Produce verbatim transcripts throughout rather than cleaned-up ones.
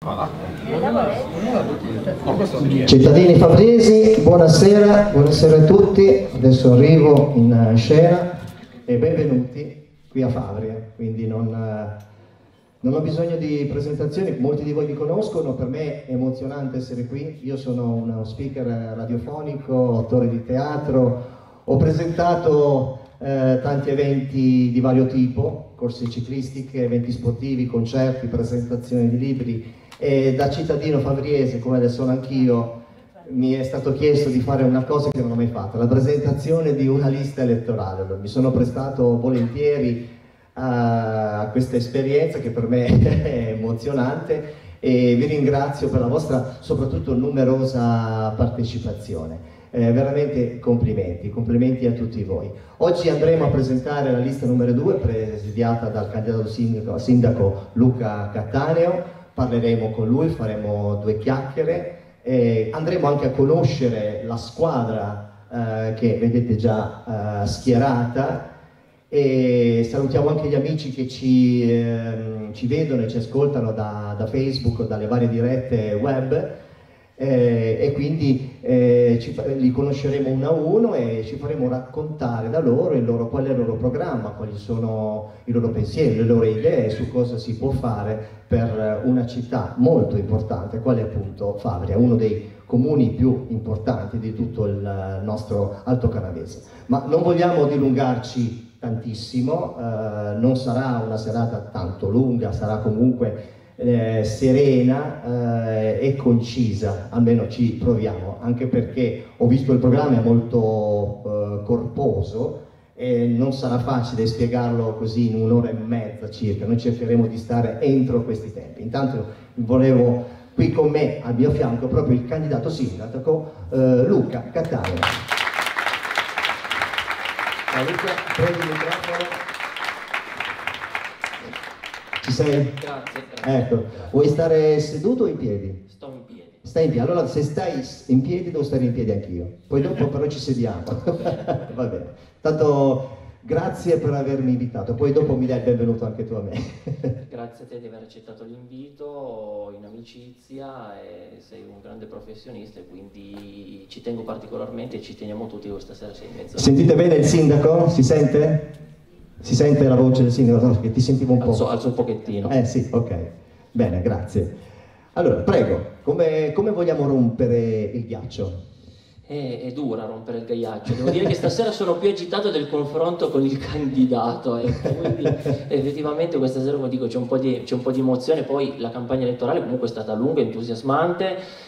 Cittadini fabriesi, buonasera, buonasera a tutti, adesso arrivo in scena e benvenuti qui a Fabria, quindi non, non ho bisogno di presentazioni, molti di voi mi conoscono, per me è emozionante essere qui, io sono uno speaker radiofonico, attore di teatro, ho presentato eh, tanti eventi di vario tipo, corse ciclistiche, eventi sportivi, concerti, presentazioni di libri. E da cittadino fabriese, come adesso sono anch'io, mi è stato chiesto di fare una cosa che non ho mai fatto, la presentazione di una lista elettorale. Mi sono prestato volentieri a questa esperienza che per me è emozionante e vi ringrazio per la vostra soprattutto numerosa partecipazione. Eh, veramente complimenti, complimenti a tutti voi. Oggi andremo a presentare la lista numero due, presidiata dal candidato sindaco, sindaco Luca Cattaneo. Parleremo con lui, faremo due chiacchiere, e andremo anche a conoscere la squadra eh, che vedete già eh, schierata, e salutiamo anche gli amici che ci, eh, ci vedono e ci ascoltano da, da Facebook o dalle varie dirette web. Eh, e quindi eh, ci, li conosceremo uno a uno e ci faremo raccontare da loro, il loro qual è il loro programma, quali sono i loro pensieri, le loro idee su cosa si può fare per una città molto importante, quale è appunto Fabria, uno dei comuni più importanti di tutto il nostro Alto Canavese. Ma non vogliamo dilungarci tantissimo, eh, non sarà una serata tanto lunga, sarà comunque Eh, serena eh, e concisa, almeno ci proviamo, anche perché ho visto il programma, è molto eh, corposo e non sarà facile spiegarlo così in un'ora e mezza circa, noi cercheremo di stare entro questi tempi. Intanto volevo qui con me al mio fianco proprio il candidato sindaco eh, Luca Cattaneo. Ciao Luca, prendi il microfono. Ci sei? Grazie, grazie. Ecco, vuoi stare seduto o in piedi? Sto in piedi. Stai in piedi, allora se stai in piedi devo stare in piedi anch'io, poi dopo però ci sediamo. Va bene, tanto grazie per avermi invitato, poi dopo mi dai il benvenuto anche tu a me. Grazie a te di aver accettato l'invito in amicizia, e sei un grande professionista e quindi ci tengo particolarmente e ci teniamo tutti questa sera sei e mezza. Sentite bene il sindaco? Si sente? Si sente la voce del sindaco? No, che ti sentivo un po'. Alzo, alzo un pochettino. Eh sì, ok. Bene, grazie. Allora, prego, come, come vogliamo rompere il ghiaccio? È, è dura rompere il ghiaccio. Devo dire che stasera sono più agitato del confronto con il candidato. Ecco. Quindi effettivamente questa sera, come dico, c'è un po' di, c'è un po' di emozione. Poi la campagna elettorale comunque è stata lunga, entusiasmante.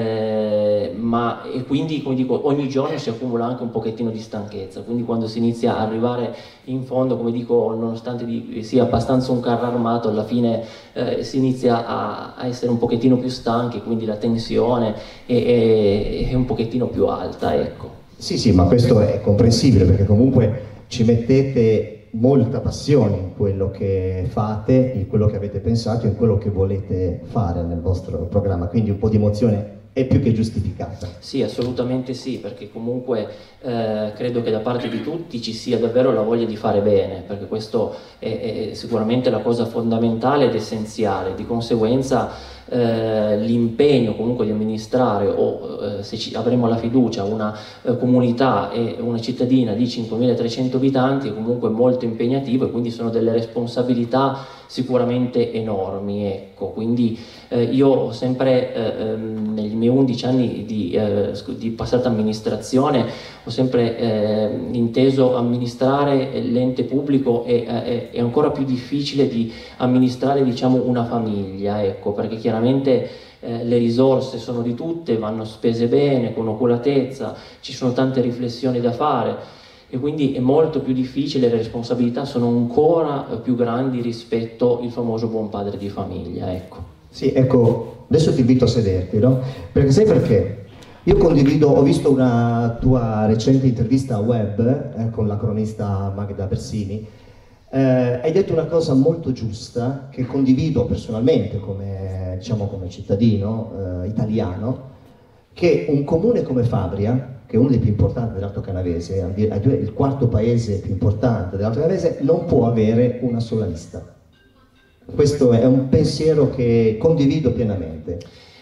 Eh, ma e quindi, come dico, ogni giorno si accumula anche un pochettino di stanchezza, quindi quando si inizia a arrivare in fondo, come dico, nonostante di, sia abbastanza un carro armato, alla fine eh, si inizia a, a essere un pochettino più stanchi, quindi la tensione è, è, è un pochettino più alta, ecco. Sì, sì, ma questo è comprensibile perché comunque ci mettete molta passione in quello che fate, in quello che avete pensato, in quello che volete fare nel vostro programma, quindi un po' di emozione è più che giustificata. Sì, assolutamente sì, perché comunque eh, credo che da parte di tutti ci sia davvero la voglia di fare bene, perché questo è, è sicuramente la cosa fondamentale ed essenziale. Di conseguenza eh, l'impegno comunque di amministrare, o eh, se ci, avremo la fiducia, una eh, comunità e una cittadina di cinquemilatrecento abitanti è comunque molto impegnativo, e quindi sono delle responsabilità sicuramente enormi, ecco. Quindi eh, io ho sempre eh, negli miei undici anni di, eh, di passata amministrazione ho sempre eh, inteso amministrare l'ente pubblico, e eh, è ancora più difficile di amministrare, diciamo, una famiglia, ecco, perché chiaramente eh, le risorse sono di tutte, vanno spese bene, con oculatezza, ci sono tante riflessioni da fare, e quindi è molto più difficile, le responsabilità sono ancora più grandi rispetto al famoso buon padre di famiglia, ecco. Sì, ecco, adesso ti invito a sederti, no? Perché sai perché? Io condivido, ho visto una tua recente intervista web eh, con la cronista Magda Bersini, eh, hai detto una cosa molto giusta che condivido personalmente come, diciamo, come cittadino eh, italiano, che un comune come Fabria, che è uno dei più importanti dell'Alto Canavese, il quarto paese più importante dell'Alto Canavese, non può avere una sola lista. Questo è un pensiero che condivido pienamente.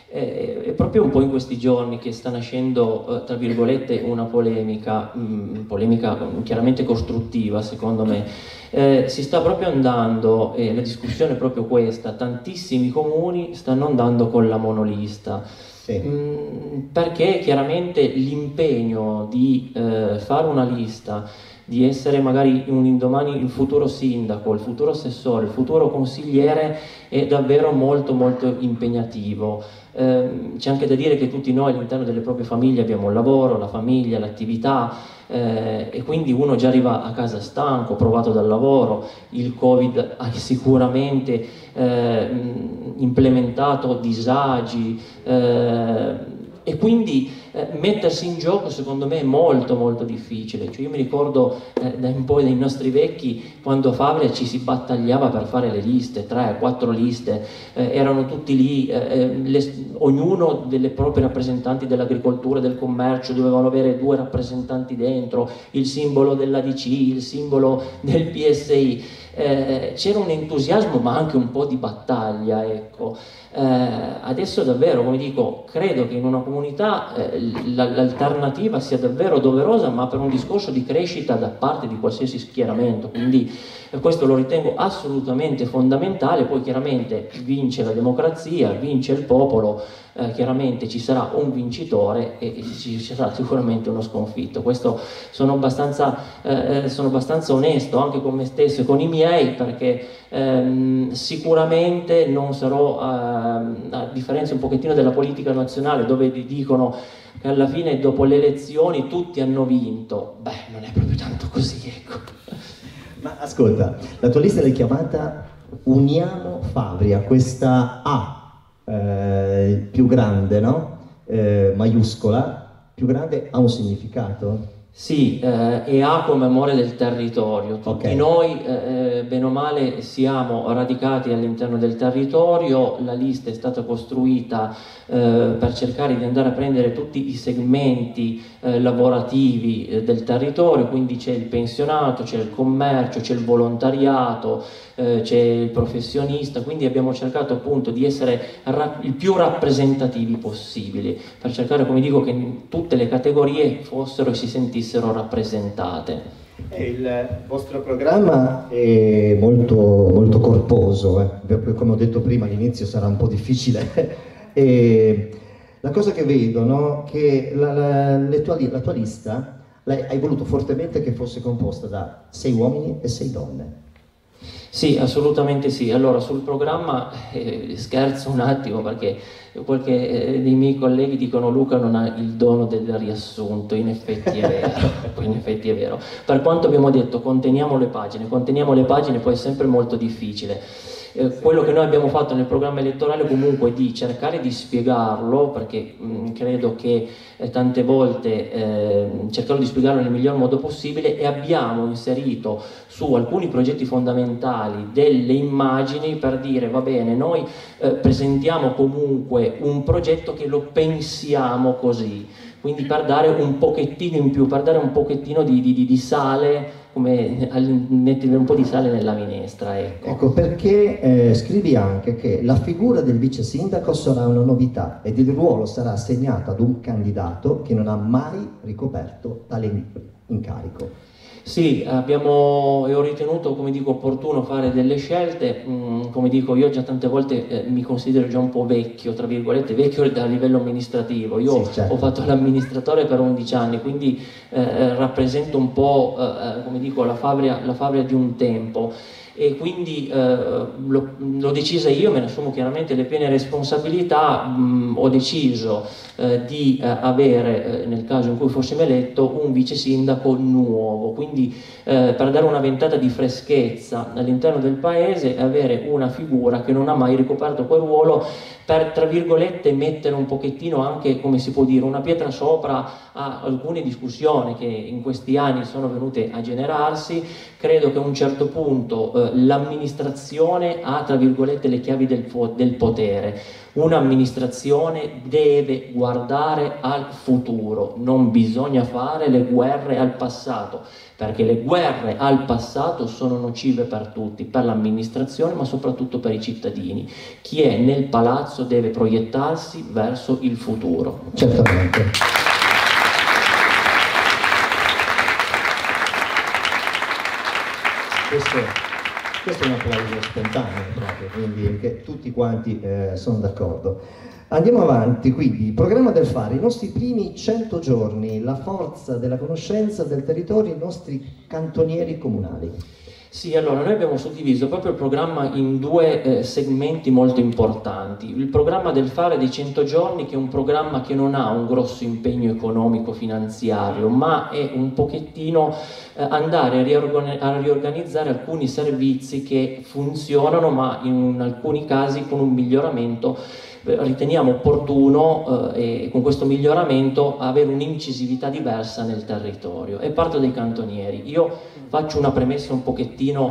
È proprio un po' in questi giorni che sta nascendo, tra virgolette, una polemica, mh, polemica chiaramente costruttiva secondo me. Eh, si sta proprio andando, e la discussione è proprio questa, tantissimi comuni stanno andando con la monolista. Sì. Mh, perché chiaramente l'impegno di eh, fare una lista, di essere magari un indomani il futuro sindaco, il futuro assessore, il futuro consigliere è davvero molto molto impegnativo. Eh, c'è anche da dire che tutti noi all'interno delle proprie famiglie abbiamo il lavoro, la famiglia, l'attività, eh, e quindi uno già arriva a casa stanco, provato dal lavoro. Il Covid ha sicuramente eh, implementato disagi, eh, e quindi eh, mettersi in gioco secondo me è molto molto difficile. Cioè, io mi ricordo eh, da un po' dei nostri vecchi, quando a Favre ci si battagliava per fare le liste, tre, quattro liste, eh, erano tutti lì, eh, le, ognuno delle proprie rappresentanti dell'agricoltura e del commercio dovevano avere due rappresentanti dentro, il simbolo dell'A D C, il simbolo del P S I. Eh, c'era un entusiasmo ma anche un po' di battaglia, ecco. Eh, adesso davvero, come dico, credo che in una comunità eh, l'alternativa sia davvero doverosa, ma per un discorso di crescita da parte di qualsiasi schieramento, quindi eh, questo lo ritengo assolutamente fondamentale. Poi chiaramente vince la democrazia, vince il popolo, eh, chiaramente ci sarà un vincitore e ci sarà sicuramente uno sconfitto. Questo sono abbastanza, eh, sono abbastanza onesto anche con me stesso e con i miei, perché ehm, sicuramente non sarò, eh, a differenza un pochettino della politica nazionale, dove vi dicono che alla fine dopo le elezioni tutti hanno vinto. Beh, non è proprio tanto così, ecco. Ma ascolta, la tua lista l'hai chiamata Uniamo Favria, questa A eh, più grande, no? Eh, maiuscola, più grande, ha un significato? Sì, eh, e ha come amore del territorio. Tutti Okay. noi, eh, bene o male, siamo radicati all'interno del territorio. La lista è stata costruita eh, per cercare di andare a prendere tutti i segmenti eh, lavorativi eh, del territorio, quindi c'è il pensionato, c'è il commercio, c'è il volontariato, eh, c'è il professionista, quindi abbiamo cercato appunto di essere il più rappresentativi possibili, per cercare, come dico, che tutte le categorie fossero e si sentissero rappresentate. Il vostro programma è molto, molto corposo, eh. Come ho detto prima all'inizio sarà un po' difficile. E la cosa che vedo, no, che la, la, le tua, la tua lista hai voluto fortemente che fosse composta da sei uomini e sei donne. Sì, assolutamente sì. Allora, sul programma eh, scherzo un attimo, perché qualche eh, dei miei colleghi dicono Luca non ha il dono del riassunto. In effetti è vero, in effetti è vero. Per quanto abbiamo detto conteniamo le pagine, conteniamo le pagine, poi è sempre molto difficile. Eh, quello che noi abbiamo fatto nel programma elettorale comunque è di cercare di spiegarlo, perché mh, credo che eh, tante volte eh, cercherò di spiegarlo nel miglior modo possibile, e abbiamo inserito su alcuni progetti fondamentali delle immagini per dire va bene, noi eh, presentiamo comunque un progetto che lo pensiamo così, quindi per dare un pochettino in più, per dare un pochettino di, di, di sale, come mettere un po' di sale nella minestra, ecco. Ecco, perché eh, scrivi anche che la figura del vice sindaco sarà una novità ed il ruolo sarà assegnato ad un candidato che non ha mai ricoperto tale incarico. Sì, abbiamo, e ho ritenuto, come dico, opportuno fare delle scelte. Mm, come dico, io già tante volte eh, mi considero già un po' vecchio, tra virgolette, vecchio a livello amministrativo. Io sì, certo. Ho fatto l'amministratore per undici anni, quindi eh, rappresento un po', eh, come dico, la Favria, la Favria di un tempo. E quindi eh, l'ho decisa io, me ne assumo chiaramente le piene responsabilità. Mh, ho deciso eh, di eh, avere, eh, nel caso in cui fossimo eletto, un vice sindaco nuovo, quindi eh, per dare una ventata di freschezza all'interno del paese, avere una figura che non ha mai ricoperto quel ruolo, per, tra virgolette, mettere un pochettino anche, come si può dire, una pietra sopra a alcune discussioni che in questi anni sono venute a generarsi. Credo che a un certo punto eh, l'amministrazione ha, tra virgolette, le chiavi del, del potere. Un'amministrazione deve guardare al futuro, non bisogna fare le guerre al passato, perché le guerre al passato sono nocive per tutti, per l'amministrazione ma soprattutto per i cittadini. Chi è nel palazzo deve proiettarsi verso il futuro. Certamente. Questo, questo è un applauso spontaneo proprio, quindi che tutti quanti eh, sono d'accordo. Andiamo avanti, quindi, programma del fare, i nostri primi cento giorni, la forza della conoscenza del territorio, i nostri cantonieri comunali. Sì, allora noi abbiamo suddiviso proprio il programma in due eh, segmenti molto importanti. Il programma del fare dei cento giorni, che è un programma che non ha un grosso impegno economico finanziario, ma è un pochettino eh, andare a, riorgan a riorganizzare alcuni servizi che funzionano, ma in alcuni casi con un miglioramento. Riteniamo opportuno eh, e con questo miglioramento avere un'incisività diversa nel territorio. E parto dai cantonieri. Io faccio una premessa un pochettino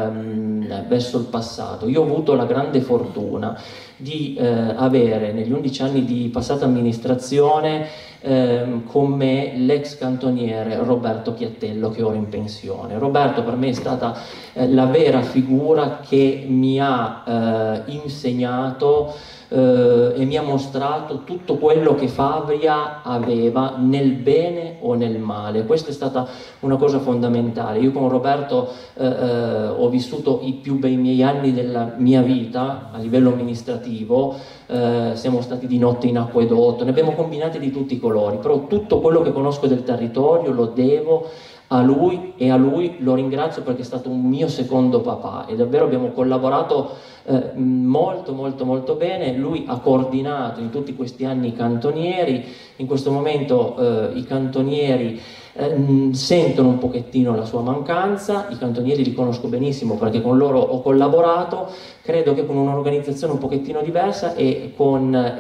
ehm, verso il passato. Io ho avuto la grande fortuna di eh, avere negli undici anni di passata amministrazione eh, con me l'ex cantoniere Roberto Chiattello, che è ora in pensione. Roberto per me è stata eh, la vera figura che mi ha eh, insegnato Uh, e mi ha mostrato tutto quello che Favria aveva nel bene o nel male. Questa è stata una cosa fondamentale. Io con Roberto uh, uh, ho vissuto i più bei miei anni della mia vita a livello amministrativo. Uh, siamo stati di notte in acquedotto, ne abbiamo combinati di tutti i colori, però tutto quello che conosco del territorio lo devo a lui, e a lui lo ringrazio perché è stato un mio secondo papà, e davvero abbiamo collaborato eh, molto molto molto bene. Lui ha coordinato in tutti questi anni i cantonieri. In questo momento eh, i cantonieri eh, sentono un pochettino la sua mancanza. I cantonieri li conosco benissimo perché con loro ho collaborato. Credo che con un'organizzazione un pochettino diversa e con eh,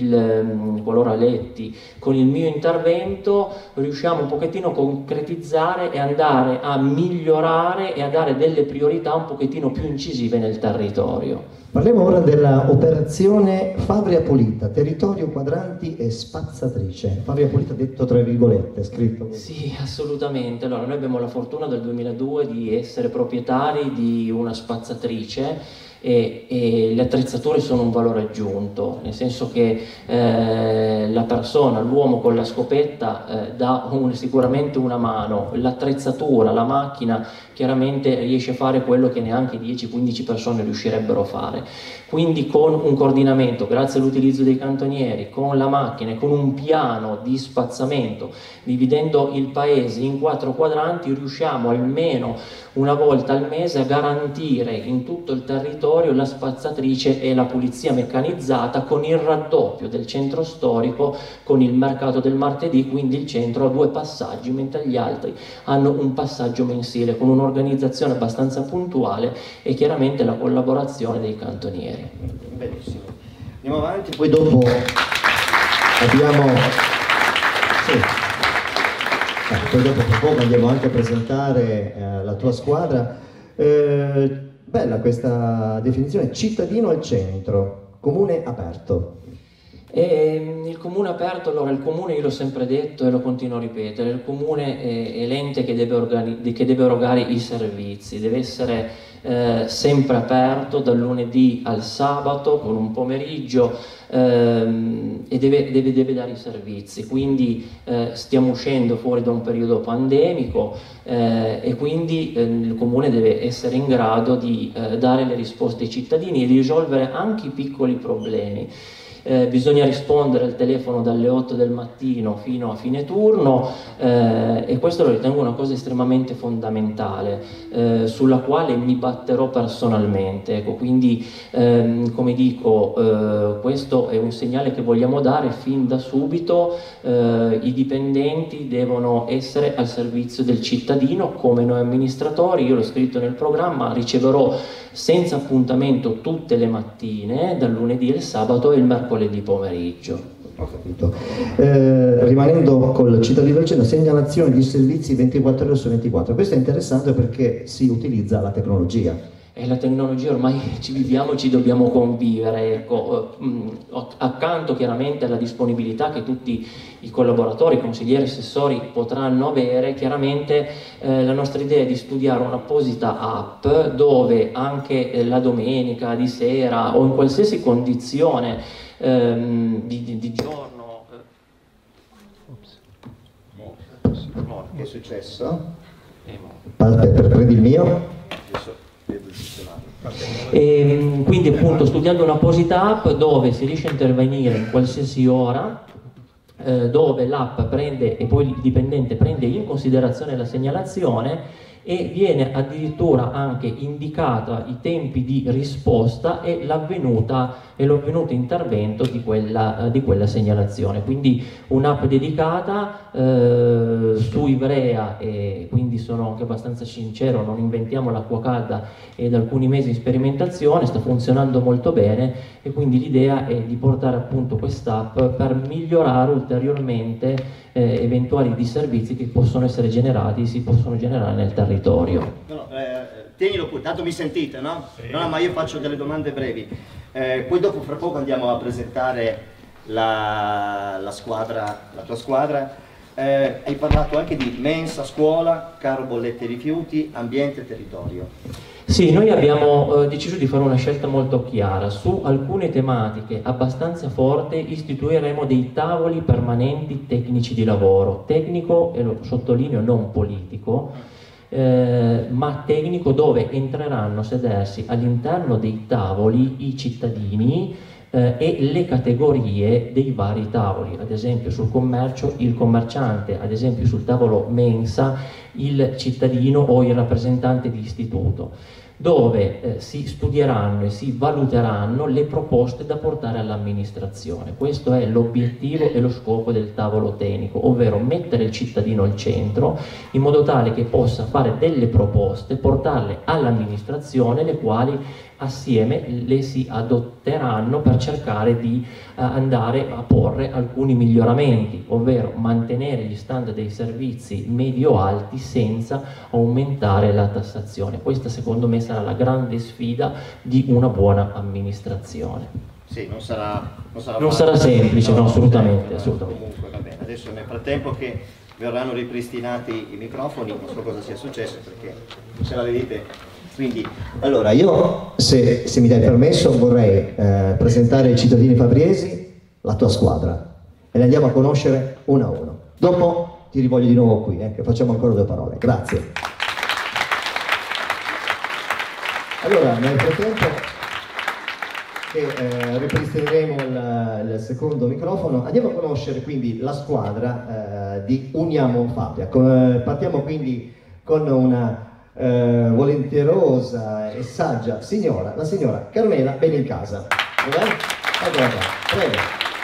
il, qualora eletti, con il mio intervento riusciamo un pochettino a concretizzare e andare a migliorare e a dare delle priorità un pochettino più incisive nel territorio. Parliamo ora della operazione Favria Pulita, territorio, quadranti e spazzatrice. Favria Pulita detto tra virgolette, scritto così. Sì, assolutamente. Allora, noi abbiamo la fortuna dal duemiladue di essere proprietari di una spazzatrice e, e le attrezzature sono un valore aggiunto, nel senso che eh, la persona, l'uomo con la scopetta eh, dà un, sicuramente una mano, l'attrezzatura, la macchina chiaramente riesce a fare quello che neanche dieci quindici persone riuscirebbero a fare. Quindi con un coordinamento, grazie all'utilizzo dei cantonieri, con la macchina e con un piano di spazzamento, dividendo il paese in quattro quadranti, riusciamo almeno una volta al mese a garantire in tutto il territorio la spazzatrice e la pulizia meccanizzata, con il raddoppio del centro storico con il mercato del martedì. Quindi il centro ha due passaggi mentre gli altri hanno un passaggio mensile, con un'organizzazione abbastanza puntuale e chiaramente la collaborazione dei cantonieri. Benissimo, andiamo avanti, poi dopo abbiamo sì. eh, poi dopo per poco andiamo anche a presentare eh, la tua squadra. Eh, bella questa definizione, cittadino al centro, comune aperto. E il comune aperto, allora il comune, io l'ho sempre detto e lo continuo a ripetere, il comune è, è l'ente che deve, che deve erogare i servizi, deve essere eh, sempre aperto dal lunedì al sabato con un pomeriggio ehm, e deve, deve, deve dare i servizi. Quindi eh, stiamo uscendo fuori da un periodo pandemico eh, e quindi eh, il comune deve essere in grado di eh, dare le risposte ai cittadini e di risolvere anche i piccoli problemi. Eh, bisogna rispondere al telefono dalle otto del mattino fino a fine turno eh, e questo lo ritengo una cosa estremamente fondamentale eh, sulla quale mi batterò personalmente. Ecco, quindi ehm, come dico, eh, questo è un segnale che vogliamo dare fin da subito. Eh, i dipendenti devono essere al servizio del cittadino come noi amministratori. Io l'ho scritto nel programma, riceverò senza appuntamento tutte le mattine, dal lunedì al sabato e il mercoledì pomeriggio. Ho capito. Eh, rimanendo col cittadino del centro, segnalazione di servizi ventiquattro ore su ventiquattro. Questo è interessante perché si utilizza la tecnologia. e la tecnologia ormai ci viviamo, ci dobbiamo convivere, ecco. Accanto chiaramente alla disponibilità che tutti i collaboratori, i consiglieri, assessori potranno avere, chiaramente eh, la nostra idea è di studiare un'apposita app dove anche eh, la domenica, di sera o in qualsiasi condizione ehm, di, di, di giorno. Che è successo? Prendi il mio. E quindi appunto studiando un'apposita app dove si riesce a intervenire in qualsiasi ora, eh, dove l'app prende e poi il dipendente prende in considerazione la segnalazione e viene addirittura anche indicata i tempi di risposta e l'avvenuta e l'avvenuto intervento di quella, di quella segnalazione. Quindi un'app dedicata eh, su Ivrea, e quindi sono anche abbastanza sincero, non inventiamo l'acqua calda, e da alcuni mesi di sperimentazione sta funzionando molto bene, e quindi l'idea è di portare appunto quest'app per migliorare ulteriormente eh, eventuali disservizi che possono essere generati, si possono generare nel territorio. No, no, eh, tienilo pure, tanto mi sentite, no? Sì. No, ma io faccio delle domande brevi. Eh, poi dopo, fra poco, andiamo a presentare la, la squadra, la tua squadra. Eh, hai parlato anche di mensa, scuola, caro bollette e rifiuti, ambiente e territorio. Sì, noi abbiamo eh, deciso di fare una scelta molto chiara. Su alcune tematiche abbastanza forti istituiremo dei tavoli permanenti tecnici di lavoro, tecnico, e lo sottolineo, non politico, Eh, ma tecnico, dove entreranno a sedersi all'interno dei tavoli i cittadini eh, e le categorie dei vari tavoli. Ad esempio sul commercio il commerciante, ad esempio sul tavolo mensa il cittadino o il rappresentante di istituto, dove eh, si studieranno e si valuteranno le proposte da portare all'amministrazione. Questo è l'obiettivo e lo scopo del tavolo tecnico, ovvero mettere il cittadino al centro in modo tale che possa fare delle proposte, portarle all'amministrazione, le quali assieme le si adotteranno per cercare di uh, andare a porre alcuni miglioramenti, ovvero mantenere gli standard dei servizi medio-alti senza aumentare la tassazione. Questa secondo me sarà la grande sfida di una buona amministrazione. Sì, non sarà, non sarà, non sarà semplice, no, no, assolutamente, no, assolutamente. Comunque va bene. Adesso nel frattempo che verranno ripristinati i microfoni, non so cosa sia successo perché se la vedete. Quindi, allora io, se, se mi dai permesso, vorrei eh, presentare ai cittadini fabriesi la tua squadra e le andiamo a conoscere uno a uno. Dopo ti rivoglio di nuovo qui, eh, che facciamo ancora due parole. Grazie. Allora, nel frattempo che eh, ripristineremo il, il secondo microfono, andiamo a conoscere quindi la squadra eh, di Uniamo Fabria. Come, partiamo quindi con una Eh, volonterosa e saggia signora, la signora Carmela Benincasa. Dov'è? Eccola qua, prego.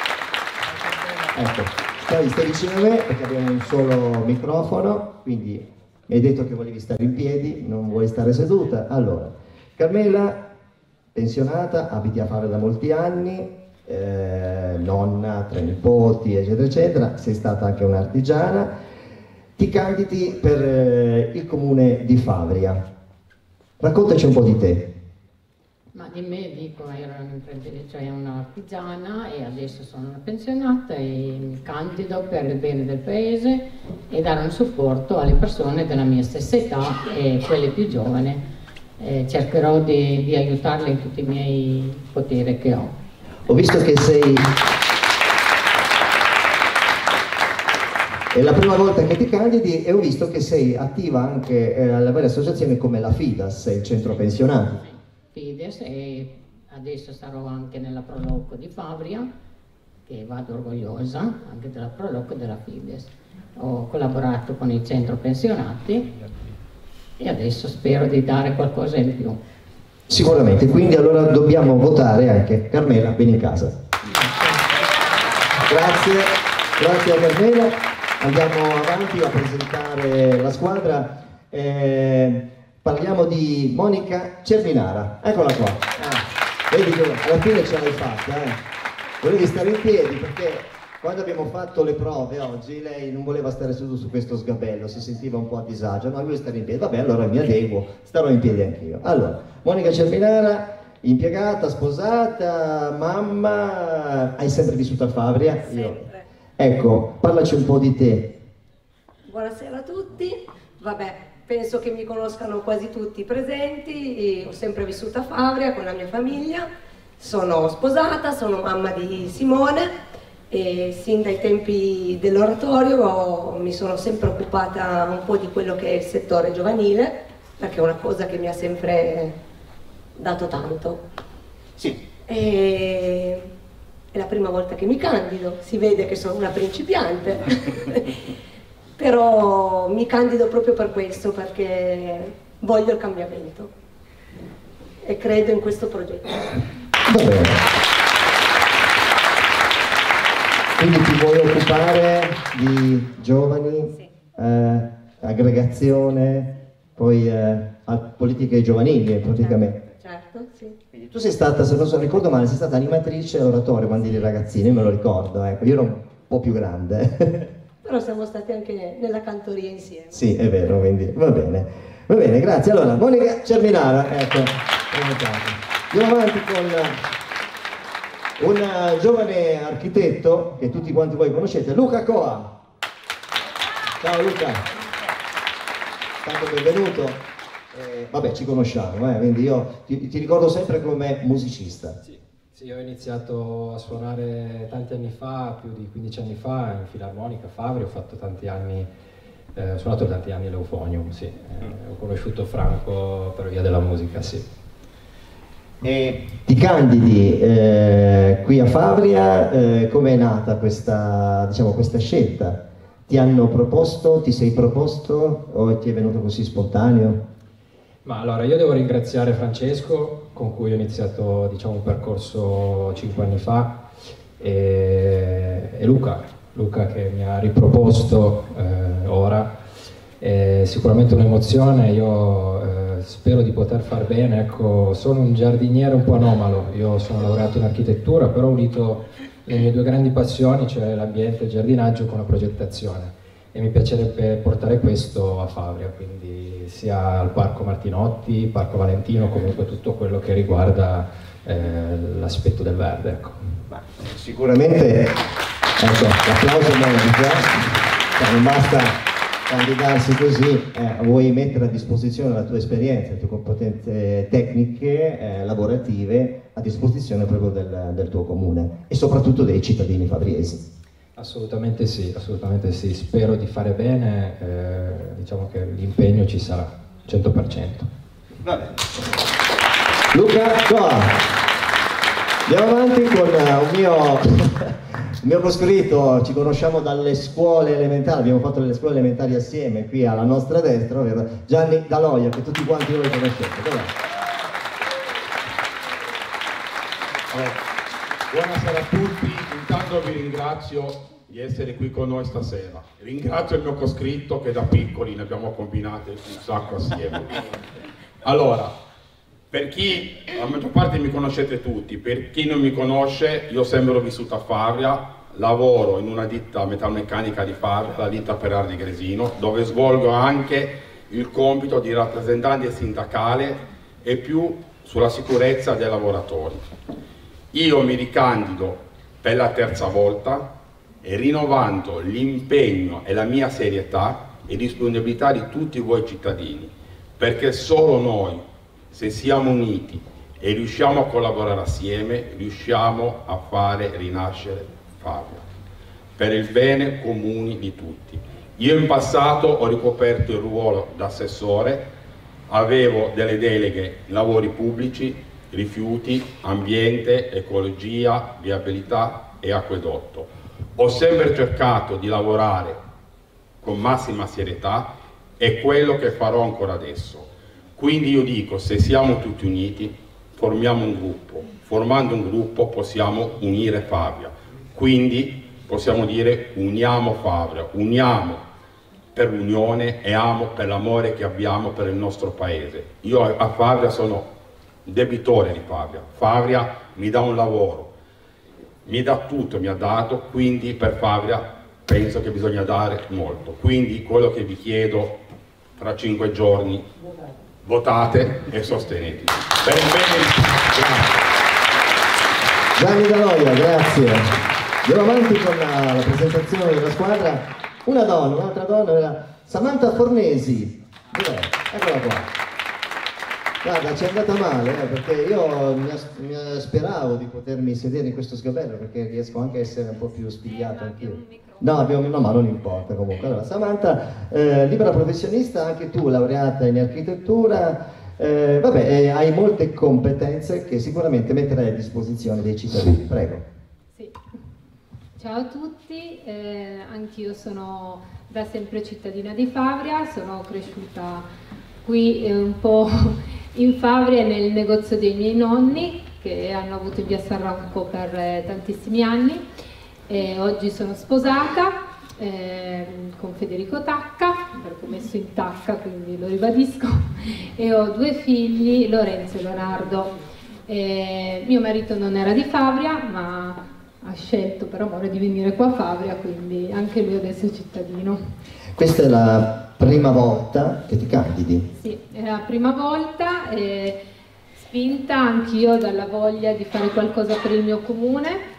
Ecco, stai, stai vicino a me perché abbiamo un solo microfono, quindi mi hai detto che volevi stare in piedi, non vuoi stare seduta. Allora, Carmela, pensionata, abiti a Fare da molti anni, eh, nonna, tre nipoti, eccetera, eccetera, sei stata anche un'artigiana. Ti candidi per eh, il comune di Favria. Raccontaci un po' di te. Ma di me dico, ero un'imprenditrice, cioè un'artigiana, e adesso sono una pensionata e mi candido per il bene del paese e dare un supporto alle persone della mia stessa età e quelle più giovani. Eh, cercherò di, di aiutarle in tutti i miei poteri che ho. Ho visto che sei... È la prima volta che ti candidi e ho visto che sei attiva anche eh, alle varie associazioni come la Fidas, il centro pensionati. Fides, e adesso sarò anche nella Proloco di Favria, che vado orgogliosa anche della Proloco e della Fides. Ho collaborato con il centro pensionati e adesso spero di dare qualcosa in più. Sicuramente, quindi allora dobbiamo votare anche Carmela Benincasa. Grazie, grazie a Carmela. Andiamo avanti a presentare la squadra. Eh, parliamo di Monica Cerminara. Eccola qua. Ah, vedi che alla fine ce l'hai fatta. Eh. Volevi stare in piedi perché quando abbiamo fatto le prove oggi, lei non voleva stare seduto su questo sgabello, si sentiva un po' a disagio, no, lui stare in piedi, vabbè, allora mi adeguo, starò in piedi anch'io. Allora, Monica Cerminara, impiegata, sposata, mamma, hai sempre vissuto a Favria? Sempre. Io. Ecco, parlaci un po' di te. Buonasera a tutti, vabbè, penso che mi conoscano quasi tutti i presenti, ho sempre vissuto a Favria con la mia famiglia, sono sposata, sono mamma di Simone e sin dai tempi dell'oratorio mi sono sempre occupata un po' di quello che è il settore giovanile, perché è una cosa che mi ha sempre dato tanto. Sì. E... è la prima volta che mi candido, si vede che sono una principiante, però mi candido proprio per questo, perché voglio il cambiamento e credo in questo progetto. Va bene. Quindi ti vuoi occupare di giovani, Sì. eh, aggregazione, poi eh, a politiche giovanili praticamente. Certo, sì. Quindi tu sei stata, se non so, ricordo male, sei stata animatrice all'oratorio quando eri ragazzina, io me lo ricordo, ecco, io ero un po' più grande. Però siamo stati anche nella cantoria insieme. Sì, è vero, quindi va bene. Va bene, grazie. Allora, Monica Cerminara, ecco, andiamo avanti con un giovane architetto che tutti quanti voi conoscete, Luca Coa. Ciao Luca. Tanto benvenuto. Eh, vabbè, ci conosciamo, eh, quindi io ti, ti ricordo sempre come musicista. Sì, sì, ho iniziato a suonare tanti anni fa, più di quindici anni fa, in filarmonica a Favri, ho fatto tanti anni, eh, ho suonato tanti anni all'Eufonium, sì. Eh, ho conosciuto Franco per via della musica, sì. E ti candidi eh, qui a Favria, eh, come è nata questa, diciamo, questa scelta? Ti hanno proposto, ti sei proposto o ti è venuto così spontaneo? Ma allora, io devo ringraziare Francesco, con cui ho iniziato, diciamo, un percorso cinque anni fa, e, e Luca, Luca che mi ha riproposto eh, ora. È sicuramente un'emozione, io eh, spero di poter far bene, ecco, sono un giardiniere un po' anomalo, io sono laureato in architettura, però ho unito le mie due grandi passioni, cioè l'ambiente e il giardinaggio, con la progettazione, e mi piacerebbe portare questo a Favria, quindi sia al Parco Martinotti, Parco Valentino, comunque tutto quello che riguarda eh, l'aspetto del verde, ecco. Ma sicuramente, ecco, l'applauso Monica, cioè, non basta candidarsi così, eh, vuoi mettere a disposizione la tua esperienza, le tue competenze tecniche, eh, lavorative, a disposizione proprio del, del tuo comune e soprattutto dei cittadini favriesi. Assolutamente sì, assolutamente sì, spero di fare bene, eh, diciamo che l'impegno ci sarà, cento per cento. Va bene. Luca, qua. Andiamo avanti con un mio... Il mio coscritto, ci conosciamo dalle scuole elementari, abbiamo fatto le scuole elementari assieme, qui alla nostra destra, ovvero Gianni Daloia, che tutti quanti voi conoscete. Allora, buonasera a tutti, intanto vi ringrazio di essere qui con noi stasera. Ringrazio il mio coscritto che da piccoli ne abbiamo combinate un sacco assieme. Allora, per chi, la maggior parte mi conoscete tutti, per chi non mi conosce, io sempre ho vissuto a Favria, lavoro in una ditta metalmeccanica di Favria, la ditta Perardi di Gresino, dove svolgo anche il compito di rappresentante sindacale e più sulla sicurezza dei lavoratori. Io mi ricandido per la terza volta e rinnovando l'impegno e la mia serietà e disponibilità di tutti voi cittadini, perché solo noi, se siamo uniti e riusciamo a collaborare assieme, riusciamo a fare rinascere Favria, per il bene comune di tutti. Io in passato ho ricoperto il ruolo d'assessore, avevo delle deleghe in lavori pubblici, rifiuti, ambiente, ecologia, viabilità e acquedotto. Ho sempre cercato di lavorare con massima serietà e quello che farò ancora adesso. Quindi io dico, se siamo tutti uniti, formiamo un gruppo. Formando un gruppo possiamo unire Favria. Quindi possiamo dire uniamo Favria, uniamo per l'unione e amo per l'amore che abbiamo per il nostro paese. Io a Favria sono debitore di Favria. Favria mi dà un lavoro, mi dà tutto, mi ha dato, quindi per Favria penso che bisogna dare molto. Quindi quello che vi chiedo tra cinque giorni, votate e sostenete. Bene, bene, grazie. Gianni Daloia, grazie. Andiamo avanti con la, la presentazione della squadra. Una donna, un'altra donna era Samantha Fornesi. Dov'è? Eccola qua. Guarda, ci è andata male, eh, perché io mi, as mi speravo di potermi sedere in questo sgabello, perché riesco anche a essere un po' più spigliato anch'io. No, abbiamo no, ma non importa comunque. Allora, Samantha, eh, libera professionista, anche tu laureata in architettura, eh, vabbè, eh, hai molte competenze che sicuramente metterai a disposizione dei cittadini. Prego. Sì. Ciao a tutti, eh, anch'io sono da sempre cittadina di Favria, sono cresciuta qui eh, un po' in Favria nel negozio dei miei nonni che hanno avuto in via Sarramco per eh, tantissimi anni. E oggi sono sposata eh, con Federico Tacca, perché ho messo in Tacca quindi lo ribadisco, e ho due figli, Lorenzo e Leonardo. E mio marito non era di Favria ma ha scelto per amore di venire qua a Favria, quindi anche lui adesso è cittadino. Questa è la prima volta che ti candidi? Sì, è la prima volta, eh, spinta anch'io dalla voglia di fare qualcosa per il mio comune.